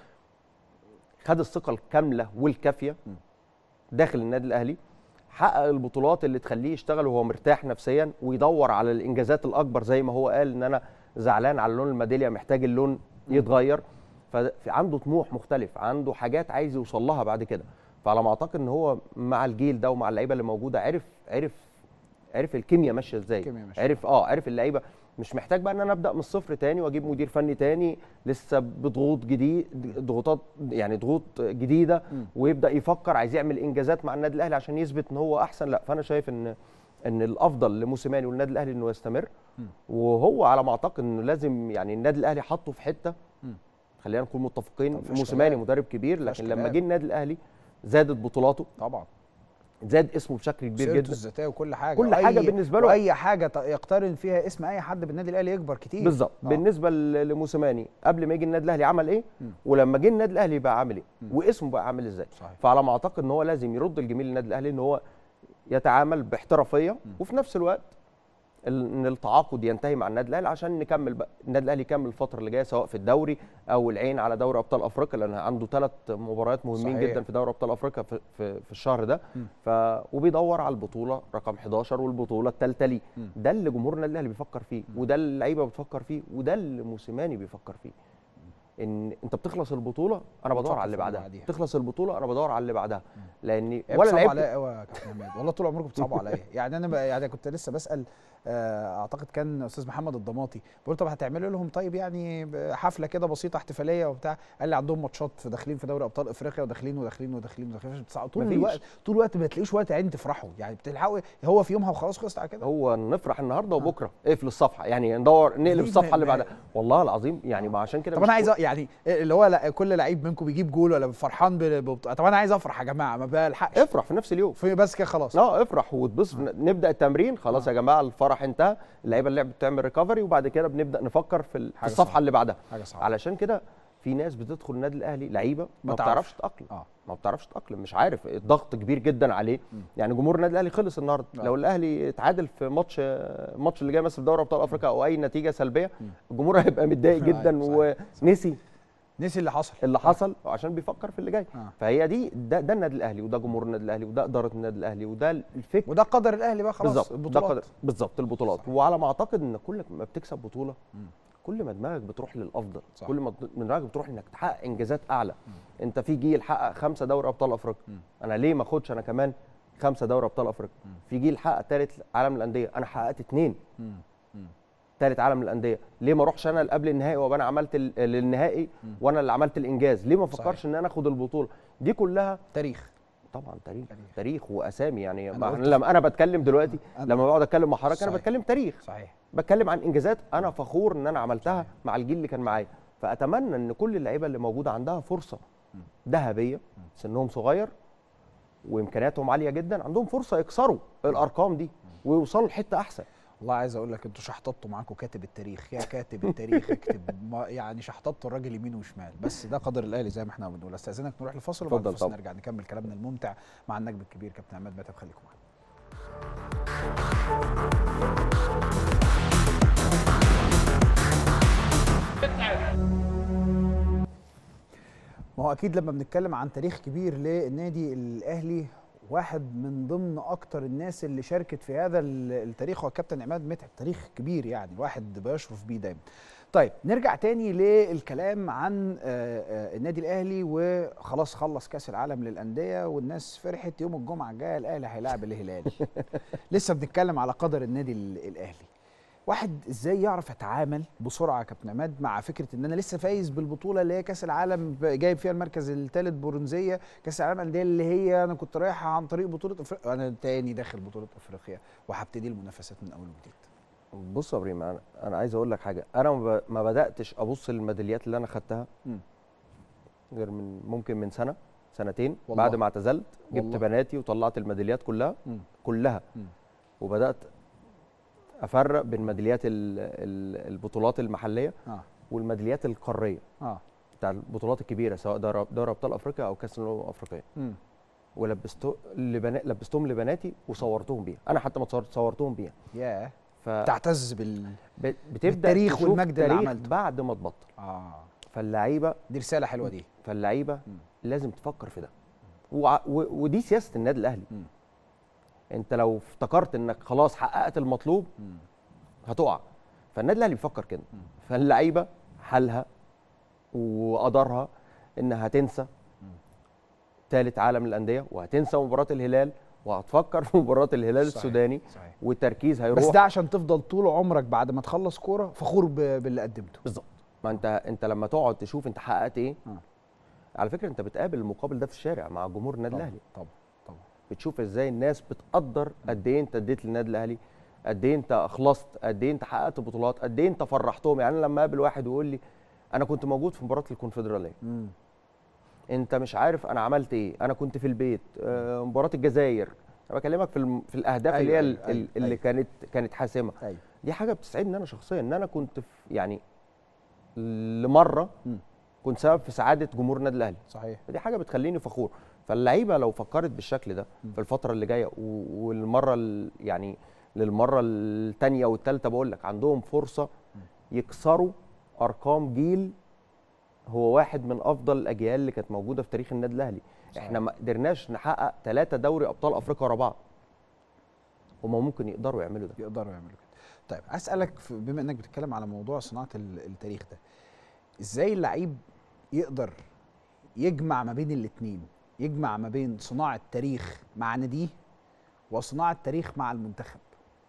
خد الثقه الكامله والكافيه داخل النادي الاهلي، حقق البطولات اللي تخليه يشتغل وهو مرتاح نفسيا ويدور على الانجازات الاكبر، زي ما هو قال ان انا زعلان على لون الميداليه، محتاج اللون يتغير. فعنده طموح مختلف، عنده حاجات عايز يوصل لها بعد كده. فعلى ما اعتقد ان هو مع الجيل ده ومع اللعيبه اللي موجوده عرف الكيمياء ماشيه ازاي، عرف اللعيبه. مش محتاج بقى ان انا ابدا من الصفر تاني واجيب مدير فني تاني لسه بضغوط ضغوط جديده ويبدا يفكر عايز يعمل انجازات مع النادي الاهلي عشان يثبت ان هو احسن. لا، فانا شايف ان الافضل لموسيماني والنادي الاهلي انه يستمر. وهو على ما اعتقد انه لازم، يعني النادي الاهلي حطه في حته، خلينا نكون متفقين، موسيماني مدرب كبير، لكن لما جه النادي الاهلي زادت بطولاته طبعا، زاد اسمه بشكل كبير جدا، الذاتيه وكل حاجه، كل حاجه بالنسبه له، واي حاجه يقترن فيها اسم اي حد بالنادي الاهلي يكبر كتير. بالظبط. بالنسبه لموسيماني قبل ما يجي النادي الاهلي عمل ايه، ولما جه النادي الاهلي بقى عامل ايه، واسمه بقى عامل ازاي. صحيح. فعلى ما اعتقد ان هو لازم يرد الجميل للنادي الاهلي، ان هو يتعامل باحترافيه وفي نفس الوقت ان التعاقد ينتهي مع النادي الاهلي عشان نكمل بقى النادي الاهلي يكمل الفتره اللي جايه، سواء في الدوري او العين على دوري ابطال افريقيا، لان عنده 3 مباريات مهمين صحيح. جدا في دوري ابطال افريقيا في الشهر ده. وبيدور على البطوله رقم 11 والبطوله الثالثه ليه. ده اللي جمهور النادي الاهلي بيفكر فيه، وده اللي اللعيبه بتفكر فيه، وده اللي موسيماني بيفكر فيه. ان انت بتخلص البطوله انا بدور على اللي بعدها، تخلص البطوله انا بدور على اللي بعدها، لان ولا لعيب عليا قوي يا كابتن عماد، والله طول عمركم بتصعبوا عليا. يعني انا يعني كنت لسه بسال، اعتقد كان استاذ محمد الضماطي، بقول طب هتعملوا لهم طيب يعني حفله كده بسيطه احتفاليه وبتاع، قال لي عندهم ماتشات داخلين في دوري ابطال افريقيا وداخلين طول الوقت ما بتلاقيش وقت عين تفرحوا، يعني بتلحقوا هو في يومها وخلاص خلصت على كده. هو نفرح النهارده وبكره اقفل الصفحه، يعني ندور نقلب الصفحه اللي بعدها، والله العظيم يعني. ما عشان كده طب انا عايز يعني اللي هو لا كل لعيب منكم بيجيب جول ولا فرحان طب انا عايز افرح يا جماعه، ما بلحقش. افرح في نفس اليوم بس كده خلاص. افرح وتبص. نبدا التمرين خلاص يا جماعه، الفرح انتهى، اللعيبه اللعبه بتعمل ريكفري، وبعد كده بنبدا نفكر في الصفحه اللي بعدها. علشان كده في ناس بتدخل النادي الاهلي لعيبه ما بتعرفش تتاقلم، ما بتعرفش تتاقلم، مش عارف، الضغط كبير جدا عليه. يعني جمهور النادي الاهلي خلص النهارده، لو الاهلي اتعادل في الماتش اللي جاي مثلا في دوري ابطال افريقيا او اي نتيجه سلبيه، الجمهور هيبقى متضايق جدا ونسي اللي حصل عشان بيفكر في اللي جاي. فهي ده النادي الاهلي، وده جمهور النادي الاهلي، وده اداره النادي الاهلي، وده الفكر، وده قدر الاهلي بقى خلاص. بالظبط البطولات. وعلى ما اعتقد ان كل ما بتكسب بطوله كل ما دماغك بتروح للافضل، كل ما دماغك بتروح انك تحقق انجازات اعلى. انت في جيل حقق 5 دوري ابطال افريقيا، انا ليه ما اخدش انا كمان 5 دوري ابطال افريقيا؟ في جيل حقق 3 عالم الانديه، انا حققت 2 ثالث عالم الانديه، ليه ما اروحش انا قبل النهائي وابقى انا عملت النهائي وانا اللي عملت الانجاز؟ ليه ما افكرش ان انا اخد البطوله دي كلها؟ تاريخ طبعا، تاريخ واسامي. يعني لما انا بتكلم دلوقتي، لما بقعد اتكلم مع حضرتك انا بتكلم تاريخ، صحيح، بتكلم عن انجازات انا فخور ان انا عملتها مع الجيل اللي كان معايا. فاتمنى ان كل اللعيبه اللي موجوده عندها فرصه ذهبيه، سنهم صغير وامكانياتهم عاليه جدا، عندهم فرصه يكسروا الارقام دي ويوصلوا لحته احسن. والله عايز اقول لك انتوا شحططتوا معاكم كاتب التاريخ، يا كاتب التاريخ اكتب يعني شحططوا الراجل يمين وشمال، بس ده قدر الاهلي زي ما احنا بنقول. استاذنك نروح لفاصل وبعد الفاصل نرجع نكمل كلامنا الممتع مع النجم الكبير كابتن عماد متعب. خليكم معانا. ما هو اكيد لما بنتكلم عن تاريخ كبير للنادي الاهلي واحد من ضمن اكتر الناس اللي شاركت في هذا التاريخ هو كابتن عماد متعب. تاريخ كبير يعني، واحد بيشرف بيه دايما. طيب نرجع تاني للكلام عن النادي الاهلي، وخلاص خلص كاس العالم للانديه والناس فرحت. يوم الجمعه الجايه الاهلي هيلاعب الهلال. لسه بنتكلم على قدر النادي الاهلي. واحد ازاي يعرف يتعامل بسرعه يا كابتن عماد مع فكره ان انا لسه فايز بالبطوله اللي هي كاس العالم، جايب فيها المركز الثالث برونزيه، كاس العالم الانديه اللي هي انا كنت رايحه عن طريق بطوله افريقيا، انا تاني داخل بطوله افريقيا وهبتدي المنافسات من اول وجديد. بص يا ابراهيم، انا عايز اقول لك حاجه. انا ما بداتش ابص للميداليات اللي انا خدتها غير ممكن من سنه سنتين والله. بعد ما اعتزلت جبت بناتي وطلعت الميداليات كلها وبدات افرق بين ميداليات البطولات المحليه والميداليات القاريه بتاع البطولات الكبيره، سواء دوري ابطال افريقيا او كاس الامم الافريقيه. لبستهم لبناتي وصورتهم بيها. انا حتى ما صورتهم بيها. ياه. تعتز بتبدا بالتاريخ والمجد اللي عملته بعد ما تبطل. فاللعيبه دي رساله حلوه دي. فاللعيبه لازم تفكر في ده، ودي سياسه النادي الاهلي. انت لو افتكرت انك خلاص حققت المطلوب هتقع. فالنادي الاهلي بيفكر كده. فاللعيبه حالها وقدرها انها تنسى ثالث عالم الانديه، وهتنسى مباراه الهلال، وهتفكر في مباراه الهلال السوداني. صحيح. والتركيز هيروح. بس ده عشان تفضل طول عمرك بعد ما تخلص كوره فخور باللي قدمته. بالظبط. ما انت لما تقعد تشوف انت حققت ايه. على فكره انت بتقابل المقابل ده في الشارع مع جمهور النادي الاهلي. طبعا. بتشوف ازاي الناس بتقدر قد ايه انت اديت للنادي الاهلي، قد ايه انت اخلصت، قد ايه انت حققت بطولات، قد ايه انت فرحتهم. يعني لما اقابل واحد ويقول لي انا كنت موجود في مباراه الكونفدراليه، انت مش عارف انا عملت ايه، انا كنت في البيت، مباراه الجزائر، انا بكلمك في الاهداف اللي هي اللي كانت حاسمه. دي حاجه بتسعدني انا شخصيا، ان انا كنت يعني لمره كنت سبب في سعاده جمهور النادي الاهلي. صحيح. دي حاجه بتخليني فخور. فاللعيبه لو فكرت بالشكل ده في الفتره اللي جايه، والمره يعني للمره الثانيه والثالثه، بقول لك عندهم فرصه يكسروا ارقام جيل هو واحد من افضل الاجيال اللي كانت موجوده في تاريخ النادي الاهلي. احنا ما قدرناش نحقق 3 دوري ابطال افريقيا ورا بعض. هم ممكن يقدروا يعملوا ده. يقدروا يعملوا كده. طيب اسالك، بما انك بتتكلم على موضوع صناعه التاريخ ده، ازاي اللعيب يقدر يجمع ما بين الاثنين، يجمع ما بين صناعه تاريخ مع ناديه وصناعه تاريخ مع المنتخب؟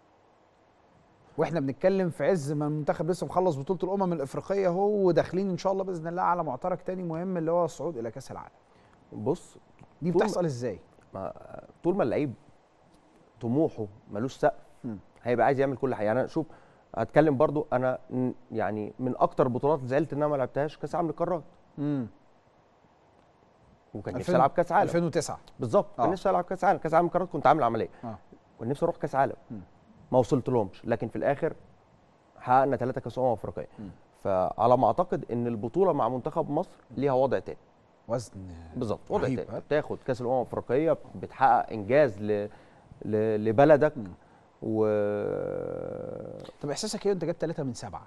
واحنا بنتكلم في عز ما المنتخب لسه مخلص بطوله الامم الافريقيه اهو، وداخلين ان شاء الله باذن الله على معترك تاني مهم اللي هو الصعود الى كاس العالم. بص، دي بتحصل ازاي؟ طول ما اللعيب طموحه ملوش سقف هيبقى عايز يعمل كل حاجه. يعني انا شوف، هتكلم برضو، انا يعني من اكتر البطولات زعلت ان انا ما لعبتهاش كاس العالم للقارات. وكان نفسي العب كاس عالم 2009 بالظبط. كان نفسي العب كاس عالم للقارات، كنت عامل عمليه. كنت نفسي اروح كاس عالم، ما وصلت لهمش، لكن في الاخر حققنا 3 كاس افريقيه. فعلى ما اعتقد ان البطوله مع منتخب مصر ليها وضع تاني، وزن بالظبط، وضع تاني. بتاخد كاس الافريقيه، بتحقق انجاز لبلدك. طب احساسك ايه وانت جبت 3 من 7؟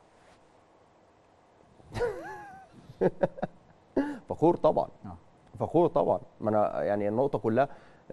فخور طبعا. فخور طبعا. ما انا يعني النقطه كلها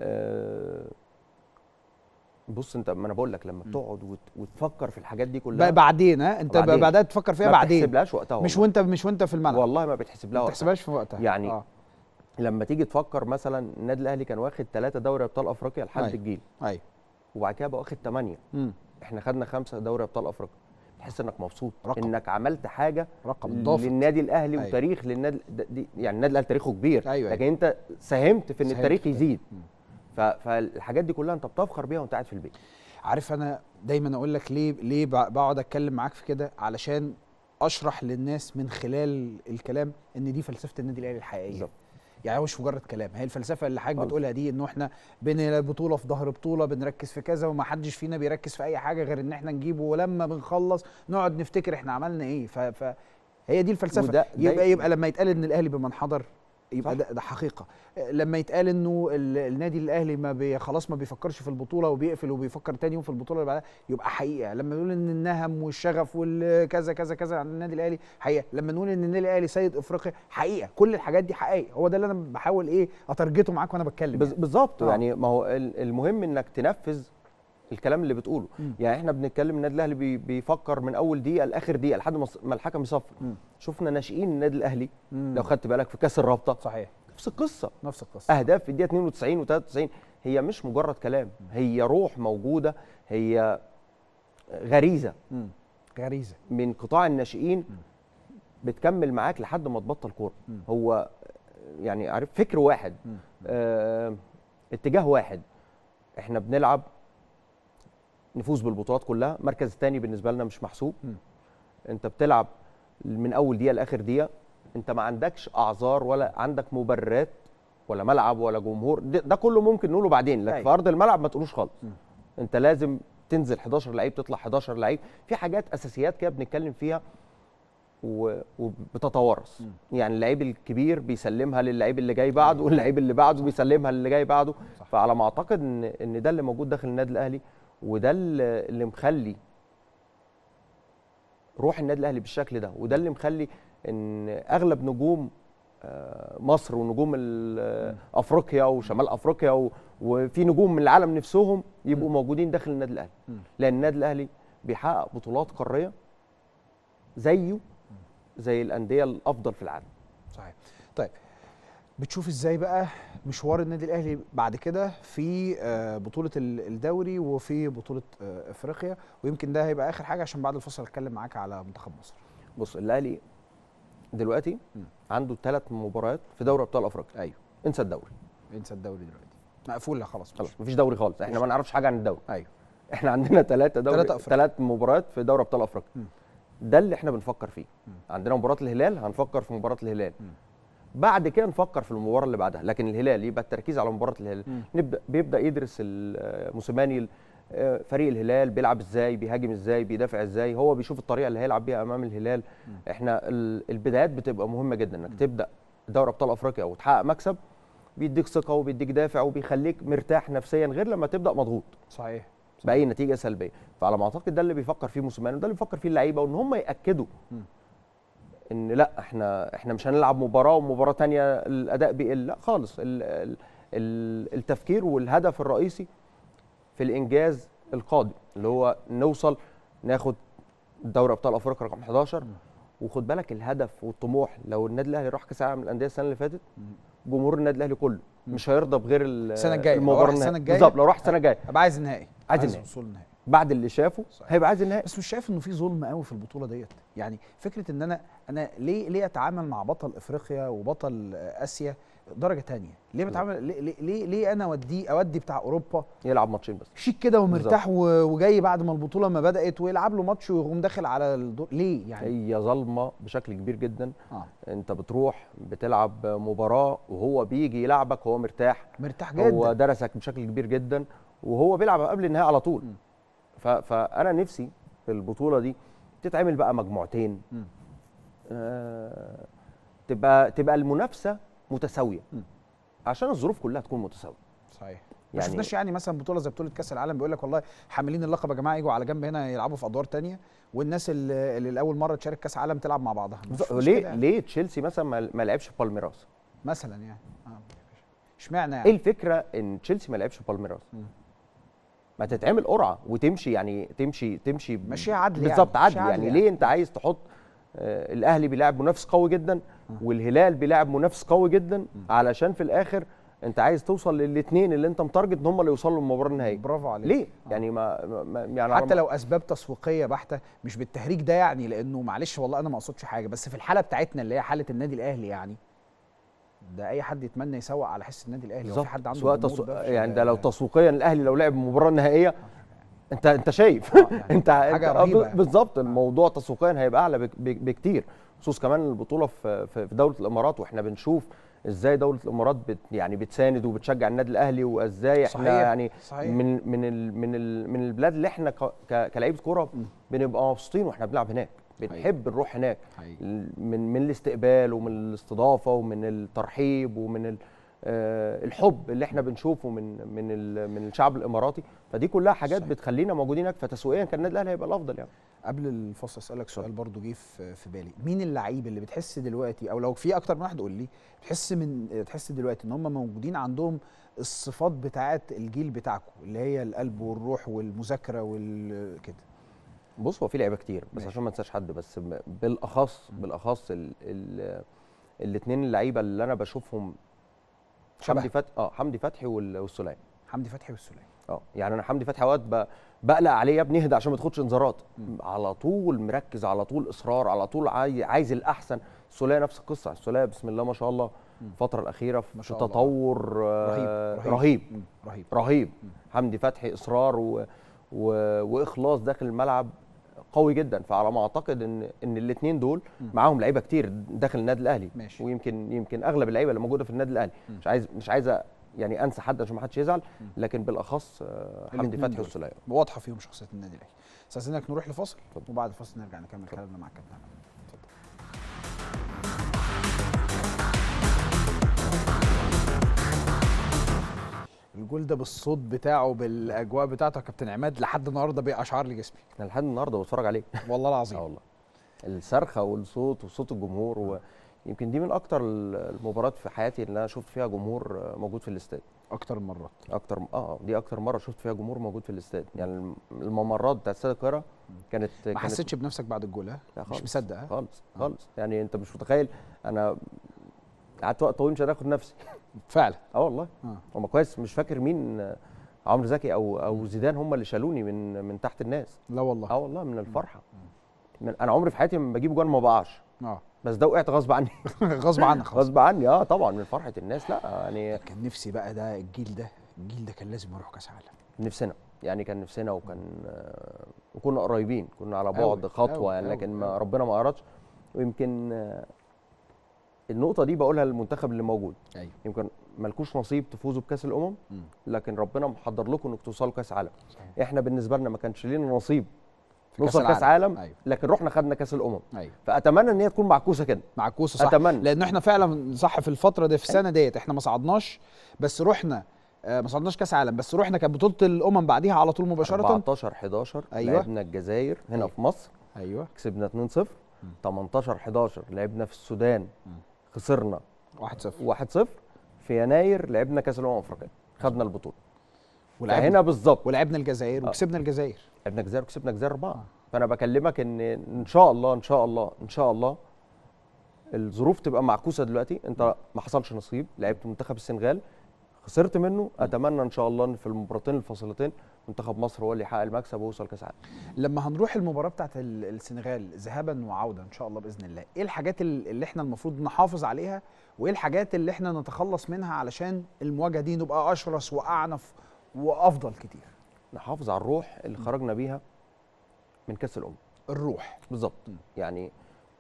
بص، انت ما انا بقول لك لما بتقعد وتفكر في الحاجات دي كلها بعدين، انت بعدها تفكر فيها بعدين، ما بتحسبلهاش وقتها. مش وانت في الملعب، والله ما بتحسب لها، ما بتحسبهاش في وقتها. يعني لما تيجي تفكر مثلا النادي الاهلي كان واخد 3 دوري ابطال افريقيا لحد الجيل، وبعد كده بقى واخد 8. احنا خدنا 5 دوري ابطال افريقيا. تحس انك مبسوط، انك عملت حاجه للنادي الاهلي وتاريخ للنادي يعني النادي الاهلي تاريخه كبير، لكن انت ساهمت في ان التاريخ يزيد. فالحاجات دي كلها انت بتفخر بيها وانت قاعد في البيت. عارف، انا دايما اقول لك ليه بقعد اتكلم معاك في كده، علشان اشرح للناس من خلال الكلام ان دي فلسفه النادي الاهلي الحقيقيه بالظبط. يعني مش مجرد كلام، هي الفلسفه اللي حضرتك بتقولها دي، انه احنا بين بطوله في ظهر بطوله بنركز في كذا، وما حدش فينا بيركز في اي حاجه غير ان احنا نجيبه، ولما بنخلص نقعد نفتكر احنا عملنا ايه. فهي دي الفلسفه. يبقى لما يتقال ان الاهلي بمن حضر يبقى ده حقيقه. لما يتقال انه النادي الاهلي خلاص ما بيفكرش في البطوله وبيقفل وبيفكر تاني يوم في البطوله اللي بعدها، يبقى حقيقه. لما نقول ان النهم والشغف والكذا كذا كذا عن النادي الاهلي، حقيقه. لما نقول ان النادي الاهلي سيد افريقيا، حقيقه. كل الحاجات دي حقيقه. هو ده اللي انا بحاول اترجته معاك وانا بتكلم يعني. بالظبط. يعني ما هو المهم انك تنفذ الكلام اللي بتقوله. يعني احنا بنتكلم النادي الاهلي بيفكر من اول دقيقه لاخر دقيقه لحد ما الحكم يصفر. شفنا ناشئين النادي الاهلي لو خدت بالك في كاس الرابطه، صحيح، نفس القصه. اهداف في الدقيقه 92 و93. هي مش مجرد كلام، هي روح موجوده، هي غريزه. غريزه من قطاع الناشئين بتكمل معاك لحد ما تبطل كوره. هو يعني عارف فكر واحد، اتجاه واحد. احنا بنلعب نفوز بالبطولات كلها، مركز الثاني بالنسبه لنا مش محسوب. انت بتلعب من اول دقيقه لاخر دقيقه، انت ما عندكش اعذار ولا عندك مبررات ولا ملعب ولا جمهور. ده كله ممكن نقوله بعدين، لكن في ارض الملعب ما تقولوش خالص. انت لازم تنزل 11 لعيب، تطلع 11 لعيب. في حاجات اساسيات كده بنتكلم فيها وبتتوارث. يعني اللعيب الكبير بيسلمها للعيب اللي جاي بعده، واللعيب اللي بعده بيسلمها للي جاي بعده. فعلى ما اعتقد ان ده اللي موجود داخل النادي الاهلي، وده اللي مخلي روح النادي الاهلي بالشكل ده، وده اللي مخلي ان اغلب نجوم مصر ونجوم افريقيا وشمال افريقيا وفي نجوم من العالم نفسهم يبقوا موجودين داخل النادي الاهلي. لان النادي الاهلي بيحقق بطولات قاريه زي الانديه الافضل في العالم. صحيح. طيب بتشوف ازاي بقى مشوار النادي الاهلي بعد كده في بطوله الدوري وفي بطوله افريقيا؟ ويمكن ده هيبقى اخر حاجه عشان بعد الفصل اتكلم معاك على منتخب مصر. بص، الاهلي دلوقتي عنده 3 مباريات في دوري ابطال افريقيا. ايوه. انسى الدوري دلوقتي مقفول. خلاص مفيش دوري خالص. احنا ما نعرفش حاجه عن الدوري. ايوه. احنا عندنا 3 مباريات في دوري ابطال افريقيا. ده اللي احنا بنفكر فيه. عندنا مباراه الهلال، هنفكر في مباراه الهلال. بعد كده نفكر في المباراه اللي بعدها. لكن الهلال يبقى التركيز على مباراه الهلال. بيبدا يدرس موسيماني فريق الهلال بيلعب ازاي، بيهاجم ازاي، بيدافع ازاي. هو بيشوف الطريقه اللي هيلعب بيها امام الهلال. احنا البدايات بتبقى مهمه جدا، انك تبدا دوري ابطال افريقيا وتحقق مكسب، بيديك ثقه وبيديك دافع وبيخليك مرتاح نفسيا، غير لما تبدا مضغوط. صحيح. باي نتيجه سلبيه. فعلى ما اعتقد ده اللي بيفكر فيه موسيماني، وده اللي بيفكر فيه اللعيبه، وان هم ياكدوا ان لا، احنا مش هنلعب مباراه ومباراه ثانيه الاداء بيقل. لا خالص. التفكير والهدف الرئيسي في الانجاز القادم، اللي هو نوصل ناخد دوري ابطال افريقيا رقم 11. وخد بالك الهدف والطموح، لو النادي الاهلي راح كاس العالم للانديه السنه اللي فاتت، جمهور النادي الاهلي كله مش هيرضى بغير السنه الجايه. المباراه بالظبط. لو راح السنه الجايه هبقى عايز النهائي، عايز الوصول النهائي بعد اللي شافه. صحيح. هيبقى عايز النهائي. بس مش شايف انه في ظلم قوي في البطوله ديت؟ يعني فكره ان انا ليه اتعامل مع بطل افريقيا وبطل اسيا درجه ثانيه؟ ليه بتعامل ليه انا اودي بتاع اوروبا يلعب ماتشين بس شيك كده ومرتاح وجاي بعد ما البطوله ما بدات ويلعب له ماتش ويقوم داخل على الدور؟ ليه يعني؟ هي ظلمه بشكل كبير جدا. انت بتروح بتلعب مباراه وهو بيجي يلعبك وهو مرتاح جدا، هو درسك بشكل كبير جدا وهو بيلعب قبل النهائي على طول. فانا نفسي في البطوله دي تتعمل بقى مجموعتين، تبقى المنافسه متساويه عشان الظروف كلها تكون متساويه. صحيح. ما شفناش يعني مثلا بطوله زي بطوله كاس العالم بيقول لك والله حاملين اللقب يا جماعه يجوا على جنب هنا يلعبوا في ادوار ثانيه، والناس اللي لاول مره تشارك كاس عالم تلعب مع بعضها. ليه تشيلسي مثلا ما لعبش في بالميراس مثلا يعني؟ اشمعنى يعني؟ ايه الفكره ان تشيلسي ما لعبش في بالميراس؟ ما تتعمل قرعه وتمشي، يعني تمشي ماشيه عدل بالظبط. عدل يعني. ليه انت عايز تحط الاهلي بيلاعب منافس قوي جدا والهلال بيلاعب منافس قوي جدا علشان في الاخر انت عايز توصل للاثنين اللي انت متارجت ان هم اللي يوصلوا للمباراه النهائيه؟ برافو عليك. ليه؟ يعني يعني حتى لو اسباب تسويقيه بحته، مش بالتهريج ده يعني، لانه معلش والله انا ما اقصدش حاجه، بس في الحاله بتاعتنا اللي هي حاله النادي الاهلي يعني ده اي حد يتمنى يسوق على حس النادي الاهلي. هو في حد عنده يعني ده لو تسويقيا الاهلي لو لعب المباراه النهائيه انت شايف يعني انت حاجه رهيبه بالظبط. الموضوع تسويقيا هيبقى اعلى بكتير، خصوصا كمان البطوله في دوله الامارات، واحنا بنشوف ازاي دوله الامارات يعني بتساند وبتشجع النادي الاهلي، وازاي احنا صحيح. يعني صحيح. من البلاد اللي احنا كلاعيبه كوره بنبقى مبسوطين واحنا بنلعب هناك. بنحب نروح هناك حقيقي. من الاستقبال ومن الاستضافه ومن الترحيب ومن الحب اللي احنا بنشوفه من الشعب الاماراتي. فدي كلها حاجات صحيح. بتخلينا موجودين هناك، فتسويقيا كان النادي الاهلي هيبقى الافضل يعني. قبل الفصل اسالك سؤال برضو جه في بالي، مين اللعيب اللي بتحس دلوقتي، او لو في اكتر من واحد قول لي، تحس دلوقتي ان هم موجودين عندهم الصفات بتاعه الجيل بتاعكم اللي هي القلب والروح والمذاكره كده؟ بص، هو في لعيبه كتير بس ماشي. عشان ما انساش حد، بس بالاخص الاثنين اللعيبه اللي انا بشوفهم، حمدي فتحي والسوليه. حمدي فتحي والسوليه. يعني انا حمدي فتحي اوقات بقلق عليه، يا ابني اهدى عشان ما تاخدش انذارات. على طول مركز، على طول اصرار، على طول عايز الاحسن. السوليه نفس القصه. السوليه بسم الله ما شاء الله الفتره الاخيره في تطور رهيب. رهيب. حمدي فتحي اصرار واخلاص داخل الملعب قوي جدا. فعلى ما اعتقد ان الاثنين دول معاهم لعيبه كتير داخل النادي الاهلي. ماشي. ويمكن اغلب اللعيبه اللي موجوده في النادي الاهلي. مش عايز يعني انسى حد عشان ما حدش يزعل، لكن بالاخص حمدي فتحي والسوليه واضحه فيهم شخصيه النادي الاهلي. استاذنك نروح لفاصل وبعد الفاصل نرجع نكمل كلامنا مع الكابتن محمد. الجول ده بالصوت بتاعه بالاجواء بتاعته يا كابتن عماد لحد النهارده بيقشعر لي جسمي. انا لحد النهارده بتفرج عليه والله العظيم. والله الصرخه والصوت وصوت الجمهور يمكن دي من اكتر المباريات في حياتي اللي انا شفت فيها جمهور موجود في الاستاد. اكتر المرات. دي اكتر مره شفت فيها جمهور موجود في الاستاد. يعني الممرات بتاعت استاد القاهره كانت ما حسيتش بنفسك بعد الجول؟ مش مصدق؟ خالص. يعني انت مش متخيل، انا قعدت وقت طويل مش قادر اخد نفسي فعلا. والله. هم كويس مش فاكر مين، عمرو زكي او زيدان هم اللي شالوني من تحت الناس. لا والله. والله من الفرحه. انا عمري في حياتي ما بجيب جوان ما بقعش. بس ده وقعت غصب عني. غصب عنك. غصب عني طبعا من فرحه الناس. لا يعني كان نفسي بقى ده الجيل ده كان لازم يروح كاس عالم. نفسنا يعني كان نفسنا وكنا قريبين، كنا على بعد خطوه يعني، لكن ربنا ما ارادش. ويمكن النقطه دي بقولها للمنتخب اللي موجود. يمكن مالكوش نصيب تفوزوا بكاس الامم، لكن ربنا محضر لكم انك توصلوا كاس عالم. احنا بالنسبه لنا ما كانش لينا نصيب نوصل كاس عالم. لكن رحنا خدنا كاس الامم. فاتمنى ان هي تكون معكوسه كده. معكوسه صح. اتمنى، لان احنا فعلا صح في الفتره دي، في السنه ديت احنا ما صعدناش، بس رحنا ما صعدناش كاس عالم، بس رحنا كانت بطوله الامم بعديها على طول مباشره. 14 11 لعبنا الجزائر هنا في مصر. كسبنا 2-0. 18 11 لعبنا في السودان. خسرنا 1-0. في يناير لعبنا كاس الامم الافريقيه، خدنا البطوله. هنا بالظبط. ولعبنا الجزائر وكسبنا الجزائر. لعبنا الجزائر وكسبنا الجزائر 4. فانا بكلمك ان شاء الله الظروف تبقى معكوسه دلوقتي. انت ما حصلش نصيب، لعبت منتخب السنغال خسرت منه. اتمنى ان شاء الله ان في المباراتين الفاصلتين منتخب مصر هو اللي يحقق المكسب ويوصل كاس العالم. لما هنروح المباراه بتاعت السنغال ذهابا وعوده ان شاء الله باذن الله، ايه الحاجات اللي احنا المفروض نحافظ عليها، وايه الحاجات اللي احنا نتخلص منها علشان المواجهه دي نبقى اشرس واعنف وافضل كتير؟ نحافظ على الروح اللي خرجنا بيها من كاس الامم. الروح بالظبط. يعني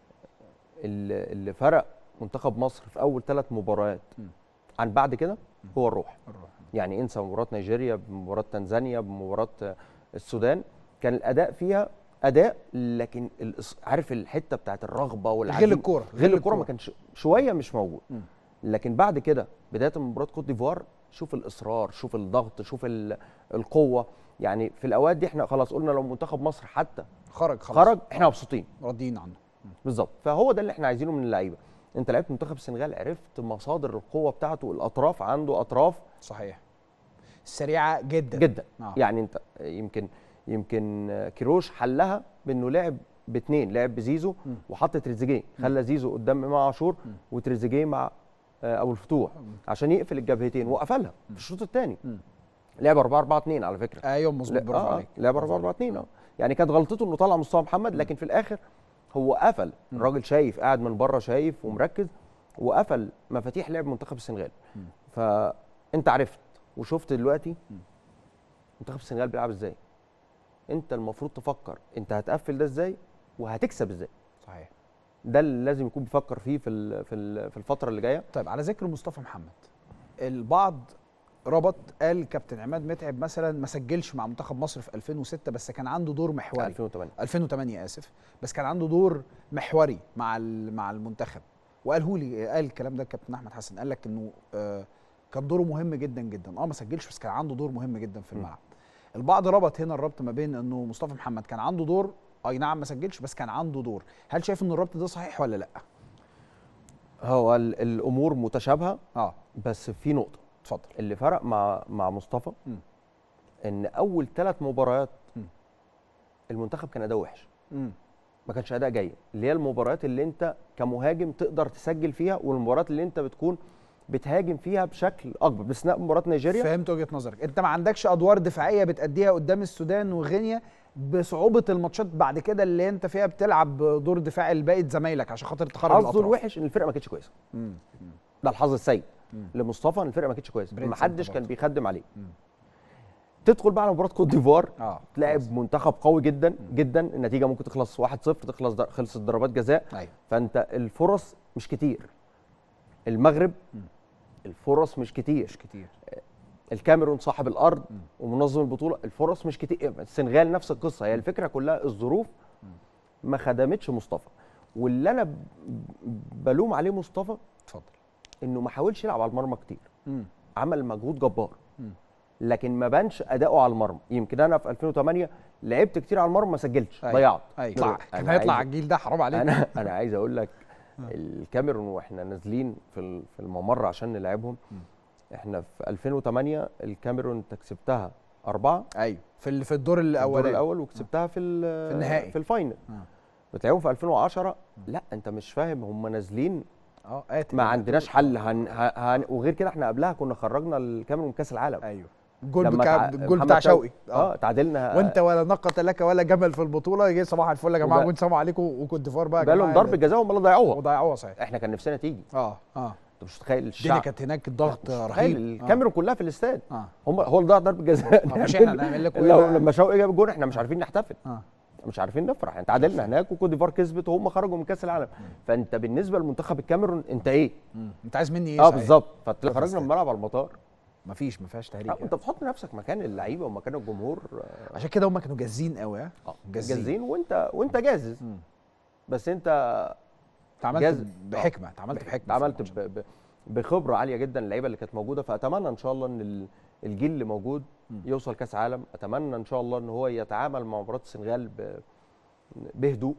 اللي فرق منتخب مصر في اول 3 مباريات عن بعد كده هو الروح. يعني انسى مباراه نيجيريا، بمباراه تنزانيا، بمباراه السودان، كان الاداء فيها اداء، لكن عارف الحته بتاعت الرغبه والعزيمه، غير الكوره ما كانش شويه مش موجود. لكن بعد كده بدايه مباراه كوت ديفوار، شوف الاصرار، شوف الضغط، شوف القوه. يعني في الاوقات دي احنا خلاص قلنا لو منتخب مصر حتى خرج احنا مبسوطين راضيين عنه. بالظبط. فهو ده اللي احنا عايزينه من اللعيبه. انت لعبت منتخب السنغال، عرفت مصادر القوه بتاعته، الاطراف عنده اطراف صحيح سريعه جدا جدا. يعني انت يمكن كيروش حلها بانه لعب باثنين، لعب بزيزو وحط تريزيجيه، خلى زيزو قدام امام عاشور وتريزيجيه مع ابو الفتوح عشان يقفل الجبهتين، وقفلها في الشوط الثاني. لعب 4-4-2 على فكره. ايوه مظبوط، برافو عليك. لعب 4-4-2 يعني كانت غلطته انه طلع مصطفى محمد، لكن في الاخر هو قفل. الراجل شايف، قاعد من بره شايف ومركز، وقفل مفاتيح لعب منتخب السنغال. فانت عرفت وشفت دلوقتي منتخب السنغال بيلعب ازاي. انت المفروض تفكر انت هتقفل ده ازاي وهتكسب ازاي. صحيح. ده اللي لازم يكون بيفكر فيه في الفتره اللي جايه. طيب على ذكر مصطفى محمد، البعض ربط قال كابتن عماد متعب مثلا ما سجلش مع منتخب مصر في 2006 بس كان عنده دور محوري. 2008 اسف، بس كان عنده دور محوري مع المنتخب. وقاله لي، قال الكلام ده الكابتن احمد حسن، قال لك انه كان دوره مهم جدا جدا. ما سجلش بس كان عنده دور مهم جدا في الملعب. البعض ربط هنا الربط ما بين انه مصطفى محمد كان عنده دور، اي نعم ما سجلش بس كان عنده دور. هل شايف ان الربط ده صحيح ولا لا؟ هو الامور متشابهه بس في نقطه. اتفضل. اللي فرق مع مصطفى ان اول 3 مباريات المنتخب كان اداء وحش، ما كانش اداء جيد، اللي هي المباريات اللي انت كمهاجم تقدر تسجل فيها، والمباريات اللي انت بتكون بتهاجم فيها بشكل اكبر. باستثناء مباراه نيجيريا. فهمت وجهه نظرك، انت ما عندكش ادوار دفاعيه بتاديها قدام السودان وغينيا بصعوبه الماتشات بعد كده اللي انت فيها بتلعب دور دفاعي لباقي زمايلك عشان خاطر تخرج الاطراف. حظه الوحش ان الفرقه ما كانتش كويسه. ده الحظ السيء لمصطفى، ان الفرقه ما كانتش كويسه، ما حدش كان بيخدم عليه. تدخل بقى على مباراه كوت ديفوار، تلاعب منتخب قوي جدا جدا، النتيجه ممكن تخلص 1-0، خلصت ضربات جزاء. فانت الفرص مش كتير. المغرب الفرص مش كتير. الكاميرون صاحب الارض ومنظم البطوله، الفرص مش كتير. السنغال نفس القصه. هي الفكره كلها الظروف ما خدمتش مصطفى. واللي انا بلوم عليه مصطفى، اتفضل، انه ما حاولش يلعب على المرمى كتير. عمل مجهود جبار لكن ما بانش اداؤه على المرمى. يمكن انا في 2008 لعبت كتير على المرمى ما سجلتش، ضيعت. كان هيطلع على الجيل ده، حرام عليك. انا عايز اقول لك الكاميرون واحنا نازلين في الممر عشان نلعبهم، احنا في 2008 الكاميرون انت كسبتها 4 في الدور الاول وكسبتها في النهائي في الفاينل. بتلعبهم في 2010 لا انت مش فاهم، هم نازلين ما عندناش حل. وغير كده احنا قبلها كنا خرجنا الكاميرون من كاس العالم. الجول بتاع شوقي تعادلنا، وانت ولا نقطه لك ولا جمل في البطوله. جه صباح الفل يا جماعه، وانت سلام عليكم. وكوت ديفوار بقى لهم ضربه جزاء هم اللي ضيعوها صحيح. احنا كان نفسنا تيجي. انت مش متخيل الشعب. الدنيا كانت هناك الضغط رهيب. الكاميرون كلها في الاستاد. هو اللي ضيع ضربه جزاء. مش احنا هنعمل لكم لما شوقي جاب الجول احنا مش عارفين نحتفل. مش عارفين نفرح. انت تعادلنا هناك وكوت ديفوار كسبت وهم خرجوا من كاس العالم. فانت بالنسبه لمنتخب الكاميرون انت ايه؟ انت عايز مني ايه؟ بالظبط. خرجنا من الملعب على المطار ما فيهاش تهريج. انت بتحط نفسك مكان اللعيبه ومكان الجمهور. عشان كده هم كانوا جاهزين قوي. جاهزين وانت جاهز. بس انت عملت بحكمه. عملت بخبره عاليه جدا اللعيبه اللي كانت موجوده. فاتمنى ان شاء الله ان الجيل اللي موجود يوصل كاس عالم. اتمنى ان شاء الله ان هو يتعامل مع مباراه السنغال بهدوء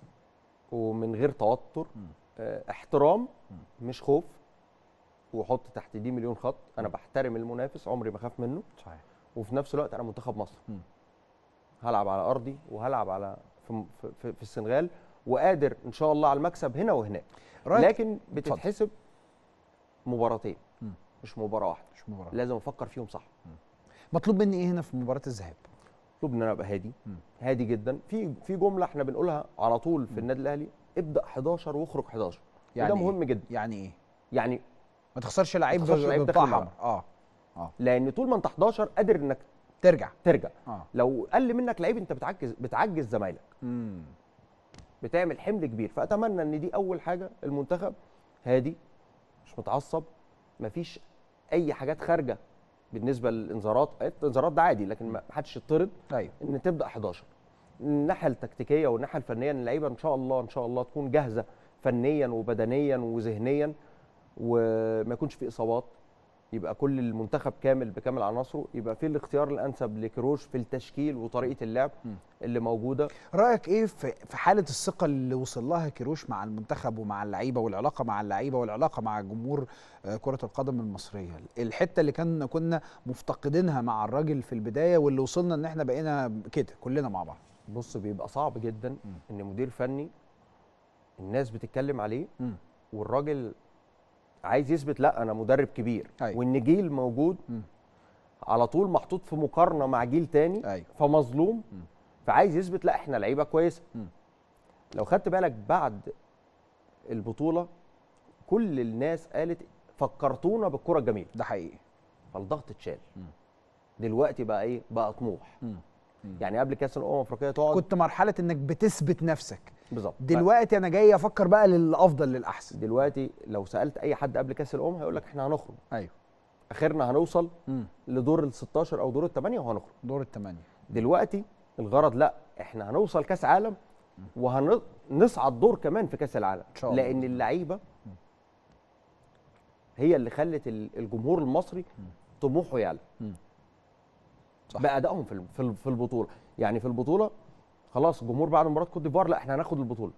ومن غير توتر. احترام مش خوف. وحط تحت دي مليون خط. انا بحترم المنافس، عمري ما اخاف منه. صحيح. وفي نفس الوقت انا منتخب مصر. هلعب على ارضي وهلعب على في السنغال، وقادر ان شاء الله على المكسب هنا وهناك. لكن بتتحسب مباراتين مش مباراه واحده. لازم افكر فيهم صح. مطلوب مني ايه هنا في مباراه الذهاب؟ مطلوب ان انا ابقى هادي جدا. في جمله احنا بنقولها على طول في النادي الاهلي: ابدا 11 واخرج 11. وده مهم جدا. يعني ايه؟ يعني ما تخسرش لعيب بالطاحه. لان طول ما انت 11 قادر انك ترجع. لو قل منك لعيب انت بتعجز زمايلك. بتعمل حمل كبير. فاتمنى ان دي اول حاجه. المنتخب هادي، مش متعصب، مفيش اي حاجات خارجه بالنسبه للانذارات. الانذارات ده عادي لكن ما حدش يطرد. ان تبدا 11. الناحيه التكتيكيه والناحيه الفنيه ان اللعيبه ان شاء الله تكون جاهزه فنيا وبدنيا وذهنيا، وما يكونش في اصابات. يبقى كل المنتخب كامل بكامل عناصره. يبقى في الاختيار الانسب لكيروش في التشكيل وطريقه اللعب اللي موجوده. رايك ايه في حاله الثقه اللي وصل لها كيروش مع المنتخب ومع اللعيبه، والعلاقه مع اللعيبه والعلاقه مع جمهور كره القدم المصريه؟ الحته اللي كنا مفتقدينها مع الراجل في البدايه واللي وصلنا ان احنا بقينا كده كلنا مع بعض. بص، بيبقى صعب جدا ان مدير فني الناس بتتكلم عليه والراجل عايز يثبت لا انا مدرب كبير. وان جيل موجود على طول محطوط في مقارنه مع جيل تاني. فمظلوم. فعايز يثبت لا احنا لعيبه كويسه. لو خدت بالك بعد البطوله كل الناس قالت فكرتونا بالكره الجميله. ده حقيقي. فالضغط اتشال. دلوقتي بقى ايه؟ بقى طموح. يعني قبل كاس الامم الافريقيه تقعد كنت مرحله انك بتثبت نفسك. بالظبط. دلوقتي انا جاي افكر بقى للافضل للاحسن. دلوقتي لو سالت اي حد قبل كاس الامم هيقول لك احنا هنخرج. اخرنا هنوصل لدور ال 16 او دور الثمانيه وهنخرج دور الثمانيه. دلوقتي الغرض لا، احنا هنوصل كاس عالم وهنصعد دور كمان في كاس العالم، إن شاء الله. لان اللعيبه هي اللي خلت الجمهور المصري طموحه يعلى بأدائهم في البطوله. يعني في البطوله خلاص الجمهور بعد مباراه كوت ديفوار لا احنا هناخد البطوله،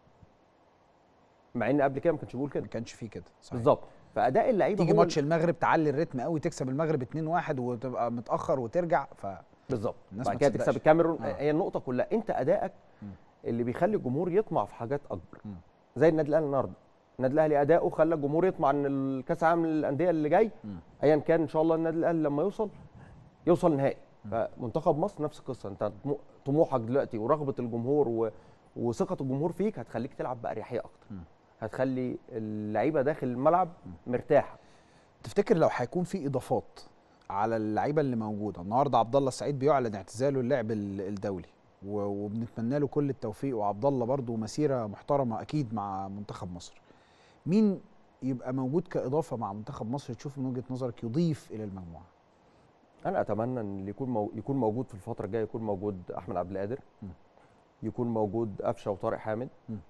مع ان قبل كده ما كانش بيقول كده، ما كانش فيه كده بالظبط. فاداء اللعيبه تيجي ماتش المغرب تعلي الريتم قوي، تكسب المغرب 2-1 وتبقى متاخر وترجع بالظبط، بعد كده تكسب الكاميرون. هي النقطه كلها انت ادائك اللي بيخلي الجمهور يطمع في حاجات اكبر. زي النادي الاهلي النهارده، النادي الاهلي اداؤه خلى الجمهور يطمع ان الكاس العالم للانديه اللي جاي ايا كان ان شاء الله النادي الاهلي لما يوصل نهائي. فمنتخب مصر نفس القصه، انت طموحك دلوقتي ورغبه الجمهور وثقه الجمهور فيك هتخليك تلعب باريحيه اكتر، هتخلي اللعيبه داخل الملعب مرتاحه. تفتكر لو هيكون في اضافات على اللعيبه اللي موجوده النهارده؟ عبد الله السعيد بيعلن اعتزاله اللعب الدولي وبنتمنى له كل التوفيق، وعبد الله برضه مسيره محترمه اكيد مع منتخب مصر. مين يبقى موجود كاضافه مع منتخب مصر تشوف من وجهه نظرك يضيف الى المجموعه؟ انا اتمنى ان اللي يكون موجود في الفتره الجايه يكون موجود احمد عبد القادر، يكون موجود قفشه وطارق حامد،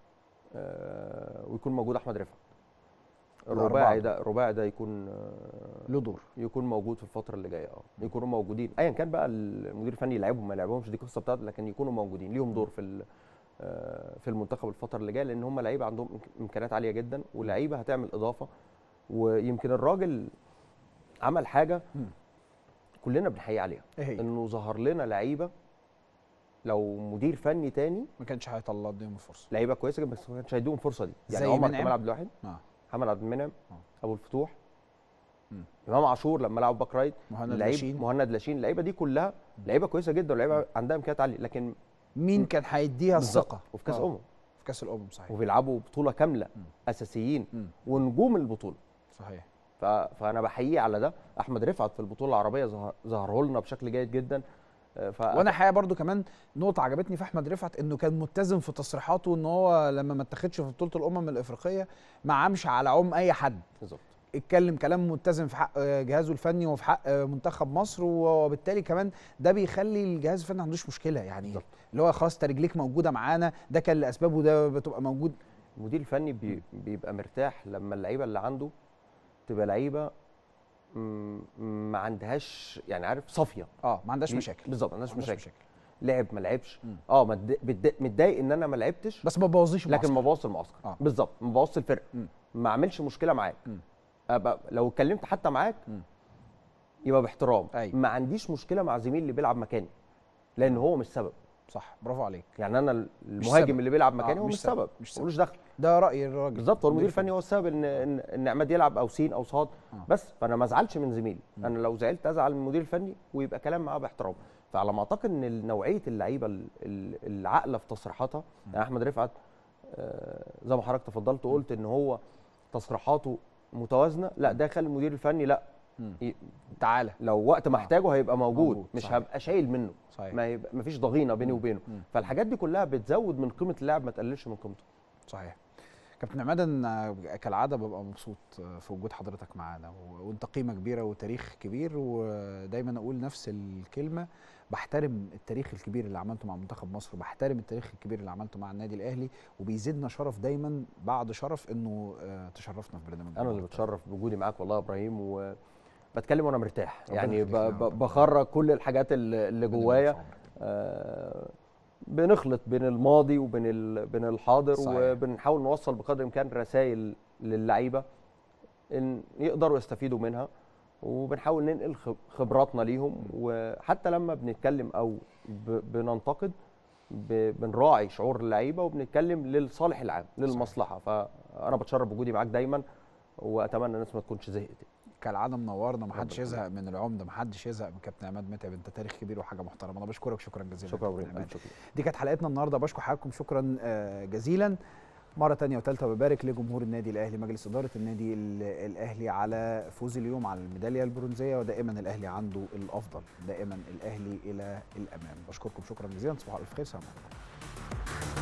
ويكون موجود احمد رفعت. الرباعي ده يكون له دور، يكون موجود في الفتره اللي جايه. يكونوا موجودين ايا كان بقى المدير الفني يلعبهم ما يلعبهمش، دي قصه بتاعته، لكن يكونوا موجودين ليهم دور في المنتخب الفتره اللي جايه، لان هم لعيبه عندهم امكانيات عاليه جدا ولعيبه هتعمل اضافه. ويمكن الراجل عمل حاجه كلنا بنحيي عليها، انه ظهر لنا لعيبه لو مدير فني تاني ما كانش هيطلع اديهم الفرصه، لعيبه كويسه بس ما كانش هيديهم الفرصه دي. يعني عمر كمال عبد الواحد، محمد عبد المنعم، ابو الفتوح، امام عاشور لما لعب باك رايت، مهند لاشين، اللعيبه دي كلها لعيبه كويسه جدا ولعيبه عندها امكانيات عاليه، لكن مين كان هيديها الثقه؟ وفي كاس في كاس الامم صحيح، وبيلعبوا بطوله كامله اساسيين ونجوم البطوله صحيح. فانا بحييه على ده. احمد رفعت في البطوله العربيه ظهره لنا بشكل جيد جدا. وانا الحقيقه برضو كمان نقطه عجبتني في احمد رفعت انه كان ملتزم في تصريحاته، ان هو لما ما اتخذش في بطوله الامم الافريقيه ما عامش على عم اي حد، بالظبط، اتكلم كلام ملتزم في حق جهازه الفني وفي حق منتخب مصر، وبالتالي كمان ده بيخلي الجهاز الفني ما عندوش مشكله، يعني بالزبط. اللي هو خلاص رجليك موجوده معانا، ده كان لاسبابه ده بتبقى موجود. المدير الفني بيبقى مرتاح لما اللعيبه اللي عنده تبقى لعيبه ما عندهاش يعني عارف صافيه، ما عندهاش مشاكل، بالظبط ما عندهاش مشاكل. لعب ما لعبش متضايق ان انا ما لعبتش بس ما بوظيش المعسكر، لكن ما بوظش المعسكر بالظبط، ما بوظش الفرقه، ما اعملش مشكله معاك. لو اتكلمت حتى معاك يبقى باحترام. ما عنديش مشكله مع زميل اللي بيلعب مكاني لان هو مش سبب. صح، برافو عليك. يعني انا المهاجم اللي بيلعب مكاني هو مش سبب، ملوش دخل. ده راي الراجل بالظبط، هو المدير الفني هو السبب ان عماد يلعب او سين او صاد. بس فانا ما ازعلش من زميلي، انا لو زعلت ازعل من المدير الفني ويبقى كلام معاه باحترام. فعلى ما اعتقد ان نوعيه اللعيبه العاقله في تصريحاتها، يعني احمد رفعت زي ما حضرتك تفضلت وقلت ان هو تصريحاته متوازنه، لا ده خلي المدير الفني لا تعالى لو وقت ما احتاجه هيبقى موجود. مش صحيح. هبقى شايل منه، صحيح. ما فيش ضغينه بيني وبينه. فالحاجات دي كلها بتزود من قيمه اللاعب ما تقللش من قيمته. صحيح. كابتن عماد، انا كالعاده ببقى مبسوط في وجود حضرتك معانا، وانت قيمه كبيره وتاريخ كبير، ودايما اقول نفس الكلمه، بحترم التاريخ الكبير اللي عملته مع منتخب مصر، وبحترم التاريخ الكبير اللي عملته مع النادي الاهلي، وبيزيدنا شرف دايما بعد شرف انه تشرفنا في برنامج. انا اللي بتشرف بوجودي معاك والله يا ابراهيم، وبتكلم وانا مرتاح، يعني بخرج كل الحاجات اللي جوايا. بنخلط بين الماضي وبين الحاضر، صحيح. وبنحاول نوصل بقدر الامكان رسائل للعيبه ان يقدروا يستفيدوا منها، وبنحاول ننقل خبراتنا ليهم. وحتى لما بنتكلم او بننتقد بنراعي شعور اللعيبه وبنتكلم للصالح العام للمصلحه. فانا بتشرف بوجودي معاك دايما، واتمنى الناس ما تكونش زهقت. كالعاده منورنا، ما حدش يزهق من العمده، ما حدش يزهق من كابتن عماد متعب، انت تاريخ كبير وحاجه محترمه. انا بشكرك شكرا جزيلا. شكرا ابراهيم. دي كانت حلقتنا النهارده، بشكر حضراتكم شكرا جزيلا مره ثانيه وثالثه. ببارك لجمهور النادي الاهلي، مجلس اداره النادي الاهلي على فوز اليوم على الميداليه البرونزيه، ودائما الاهلي عنده الافضل، دائما الاهلي الى الامام. بشكركم شكرا جزيلا، تصبحوا على الف خير، سلام عليكم.